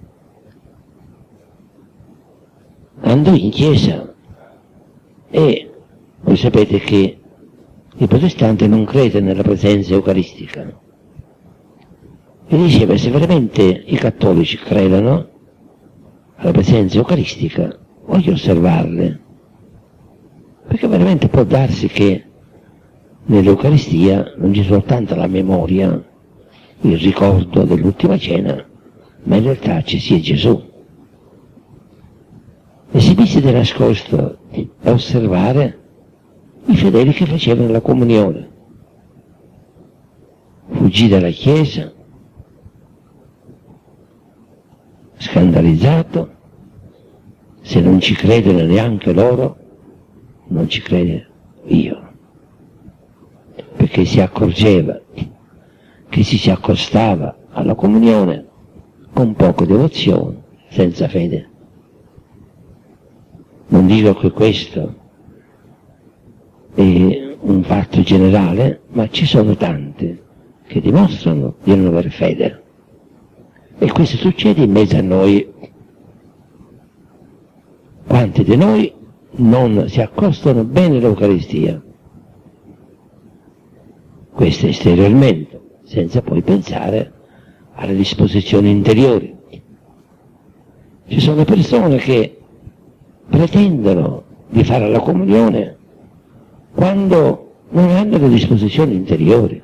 andò in chiesa e voi sapete che il protestante non crede nella presenza eucaristica e diceva: se veramente i cattolici credono alla presenza eucaristica voglio osservarle, perché veramente può darsi che nell'Eucaristia non c'è soltanto la memoria, il ricordo dell'ultima cena, ma in realtà ci sia Gesù. E si mise di nascosto a osservare i fedeli che facevano la comunione. Fuggì dalla chiesa, scandalizzato: se non ci credono neanche loro, non ci crede io. Perché si accorgeva che si si accostava alla comunione con poca devozione, senza fede. Non dico che questo è un fatto generale, ma ci sono tanti che dimostrano di non avere fede. E questo succede in mezzo a noi. Quanti di noi non si accostano bene all'Eucaristia? Questo esteriormente, senza poi pensare alle disposizioni interiori. Ci sono persone che pretendono di fare la comunione quando non hanno le disposizioni interiori.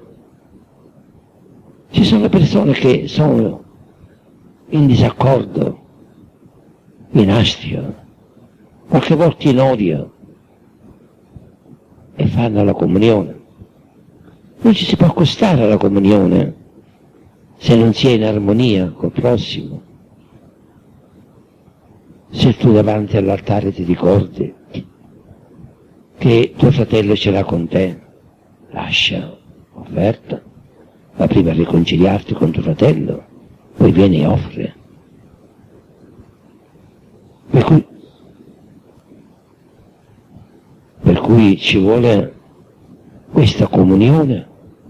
Ci sono persone che sono in disaccordo, in astio, qualche volta in odio, e fanno la comunione. Non ci si può accostare alla comunione se non si è in armonia col prossimo. Se tu davanti all'altare ti ricordi che tuo fratello ce l'ha con te, lascia offerta, ma prima a riconciliarti con tuo fratello, poi vieni e offre. Per cui, per cui ci vuole questa comunione,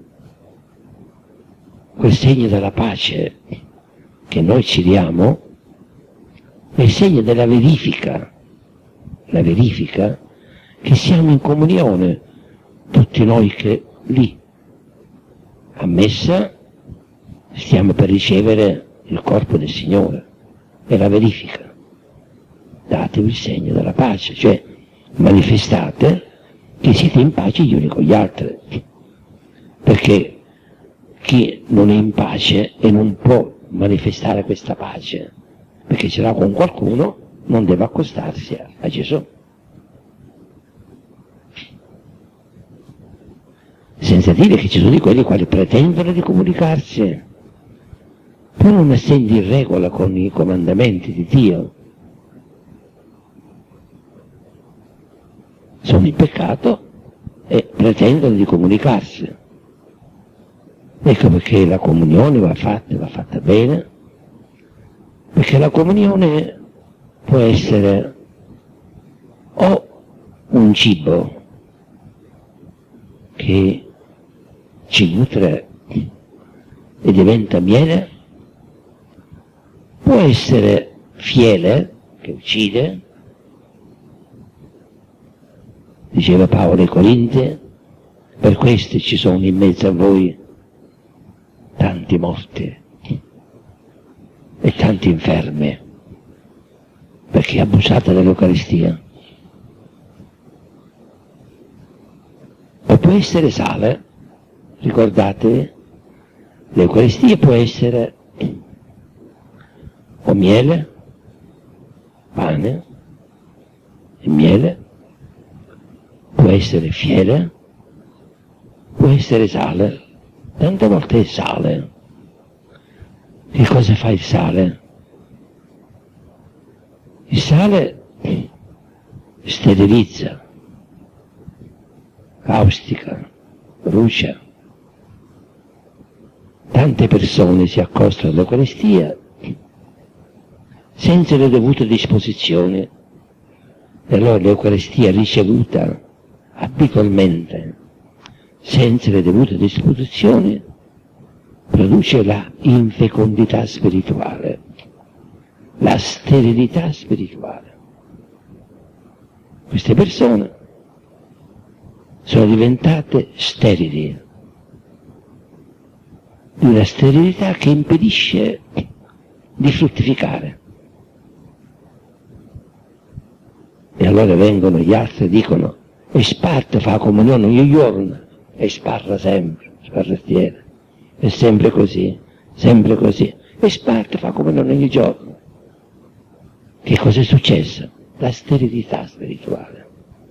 quel segno della pace che noi ci diamo, è il segno della verifica, la verifica che siamo in comunione, tutti noi che lì, a messa, stiamo per ricevere il corpo del Signore, è la verifica. Datevi il segno della pace, cioè manifestate che siete in pace gli uni con gli altri, perché chi non è in pace e non può manifestare questa pace perché ce l'ha con qualcuno, non deve accostarsi a, a Gesù. Senza dire che ci sono di quelli i quali pretendono di comunicarsi, pur non essendo in regola con i comandamenti di Dio. Sono in peccato e pretendono di comunicarsi. Ecco perché la comunione va fatta, va fatta bene, perché la comunione può essere o un cibo che ci nutre e diventa miele, può essere fiele che uccide, diceva Paolo ai Corinti, per questo ci sono in mezzo a voi tanti morti e tanti infermi, perché abusate dell'Eucaristia. O può essere sale, ricordatevi, l'Eucaristia può essere o miele, pane e miele, può essere fiele, può essere sale, tante volte è sale. Che cosa fa il sale? Il sale sterilizza, caustica, brucia. Tante persone si accostano all'Eucaristia senza le dovute disposizioni, e allora l'Eucaristia ricevuta abitualmente senza le dovute disposizioni produce la infecondità spirituale, la sterilità spirituale. Queste persone sono diventate sterili, di una sterilità che impedisce di fruttificare. E allora vengono gli altri e dicono: e Sparta fa comunione ogni giorno, e sparra sempre, sparrastiera, è sempre così, sempre così, e Sparta fa comunione ogni giorno. Che cosa è successo? La sterilità spirituale.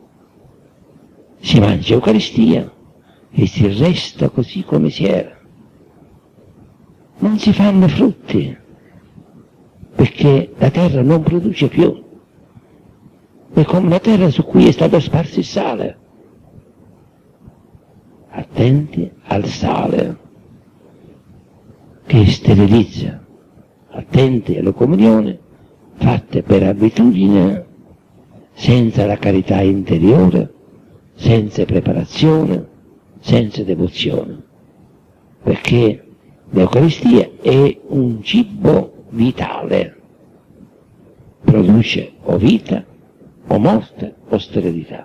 Si mangia Eucaristia e si resta così come si era. Non si fanno frutti, perché la terra non produce più. È come la terra su cui è stato sparso il sale. Attenti al sale che sterilizza, attenti alle comunioni fatte per abitudine, senza la carità interiore, senza preparazione, senza devozione, perché l'Eucaristia è un cibo vitale, produce o vita o morte o sterilità.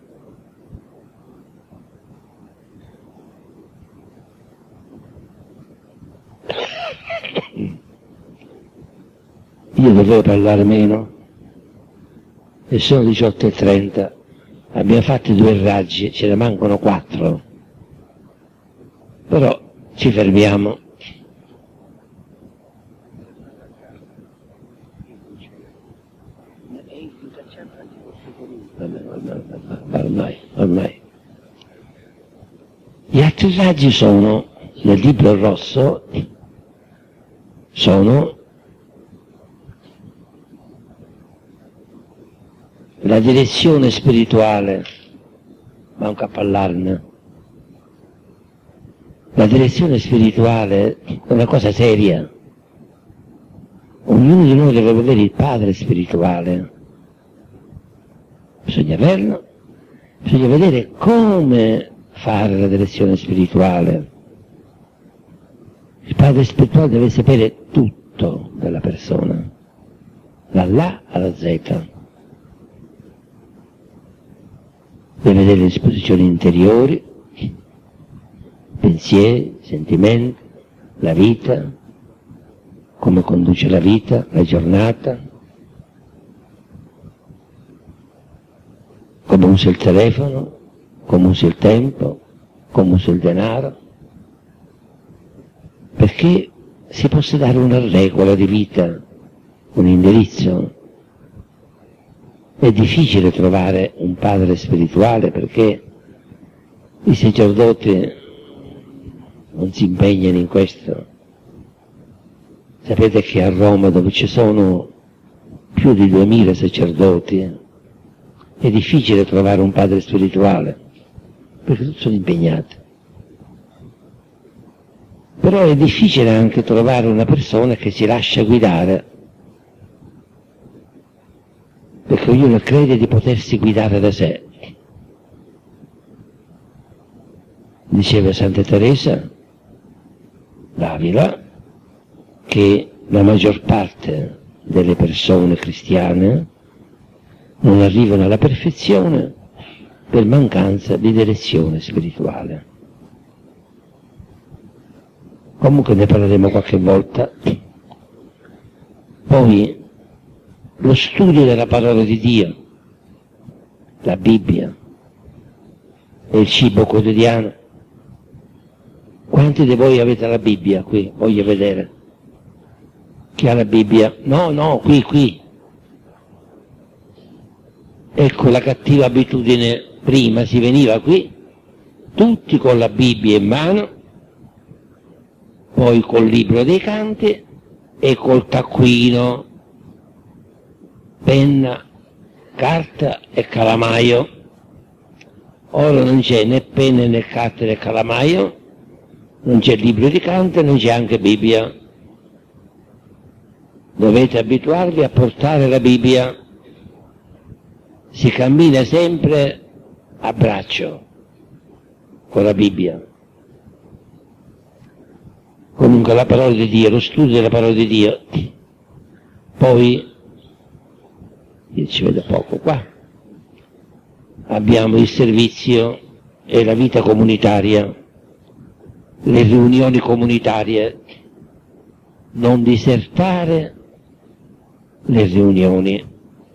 Io dovevo parlare meno e sono diciotto e trenta, abbiamo fatto due raggi, ce ne mancano quattro, però ci fermiamo. Ormai, ormai. Gli altri raggi sono, nel libro rosso, sono la direzione spirituale, manco a parlarne. La direzione spirituale è una cosa seria. Ognuno di noi deve vedere il padre spirituale. Bisogna averlo, bisogna vedere come fare la direzione spirituale. Il padre spirituale deve sapere tutto della persona, dall'A alla Z. Deve vedere le disposizioni interiori, pensieri, sentimenti, la vita, come conduce la vita, la giornata, come usa il telefono, come usa il tempo, come usa il denaro, perché si possa dare una regola di vita, un indirizzo. È difficile trovare un padre spirituale perché i sacerdoti non si impegnano in questo. Sapete che a Roma, dove ci sono più di duemila sacerdoti, è difficile trovare un padre spirituale, perché tutti sono impegnati. Però è difficile anche trovare una persona che si lascia guidare, perché ognuno crede di potersi guidare da sé. Diceva Santa Teresa d'Avila che la maggior parte delle persone cristiane non arrivano alla perfezione per mancanza di direzione spirituale. Comunque ne parleremo qualche volta. Poi lo studio della parola di Dio, la Bibbia e il cibo quotidiano. Quanti di voi avete la Bibbia qui? Voglio vedere. Chi ha la Bibbia? No, no, qui, qui. Ecco la cattiva abitudine, prima si veniva qui, tutti con la Bibbia in mano, poi col libro dei canti e col taccuino, penna, carta e calamaio. Ora non c'è né penna né carta né calamaio, non c'è libro di canto e non c'è anche Bibbia. Dovete abituarvi a portare la Bibbia. Si cammina sempre a braccio con la Bibbia. Comunque la parola di Dio, lo studio della parola di Dio. Poi, io ci vedo poco qua, abbiamo il servizio e la vita comunitaria, le riunioni comunitarie, non disertare le riunioni.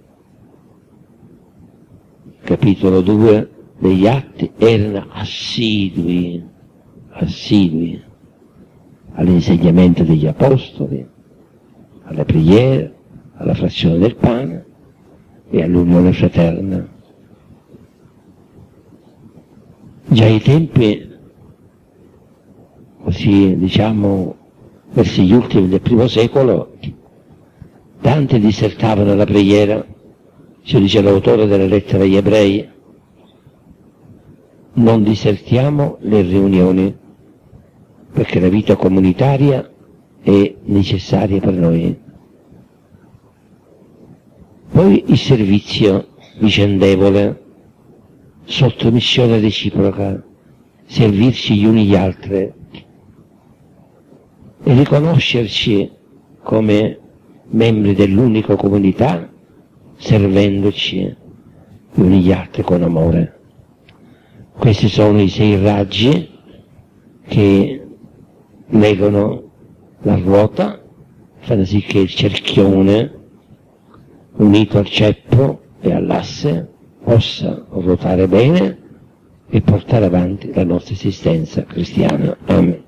Capitolo due degli Atti, erano assidui, assidui all'insegnamento degli Apostoli, alla preghiera, alla frazione del pane e all'unione fraterna. Già ai tempi, così diciamo, verso gli ultimi del primo secolo, tanti disertavano la preghiera. Ci dice l'autore della lettera agli Ebrei: non disertiamo le riunioni, perché la vita comunitaria è necessaria per noi. Poi il servizio vicendevole, sottomissione reciproca, servirci gli uni gli altri e riconoscerci come membri dell'unica comunità, servendoci gli uni gli altri con amore. Questi sono i sei raggi che legano la ruota, fanno sì che il cerchione unito al ceppo e all'asse possa ruotare bene e portare avanti la nostra esistenza cristiana. Amen.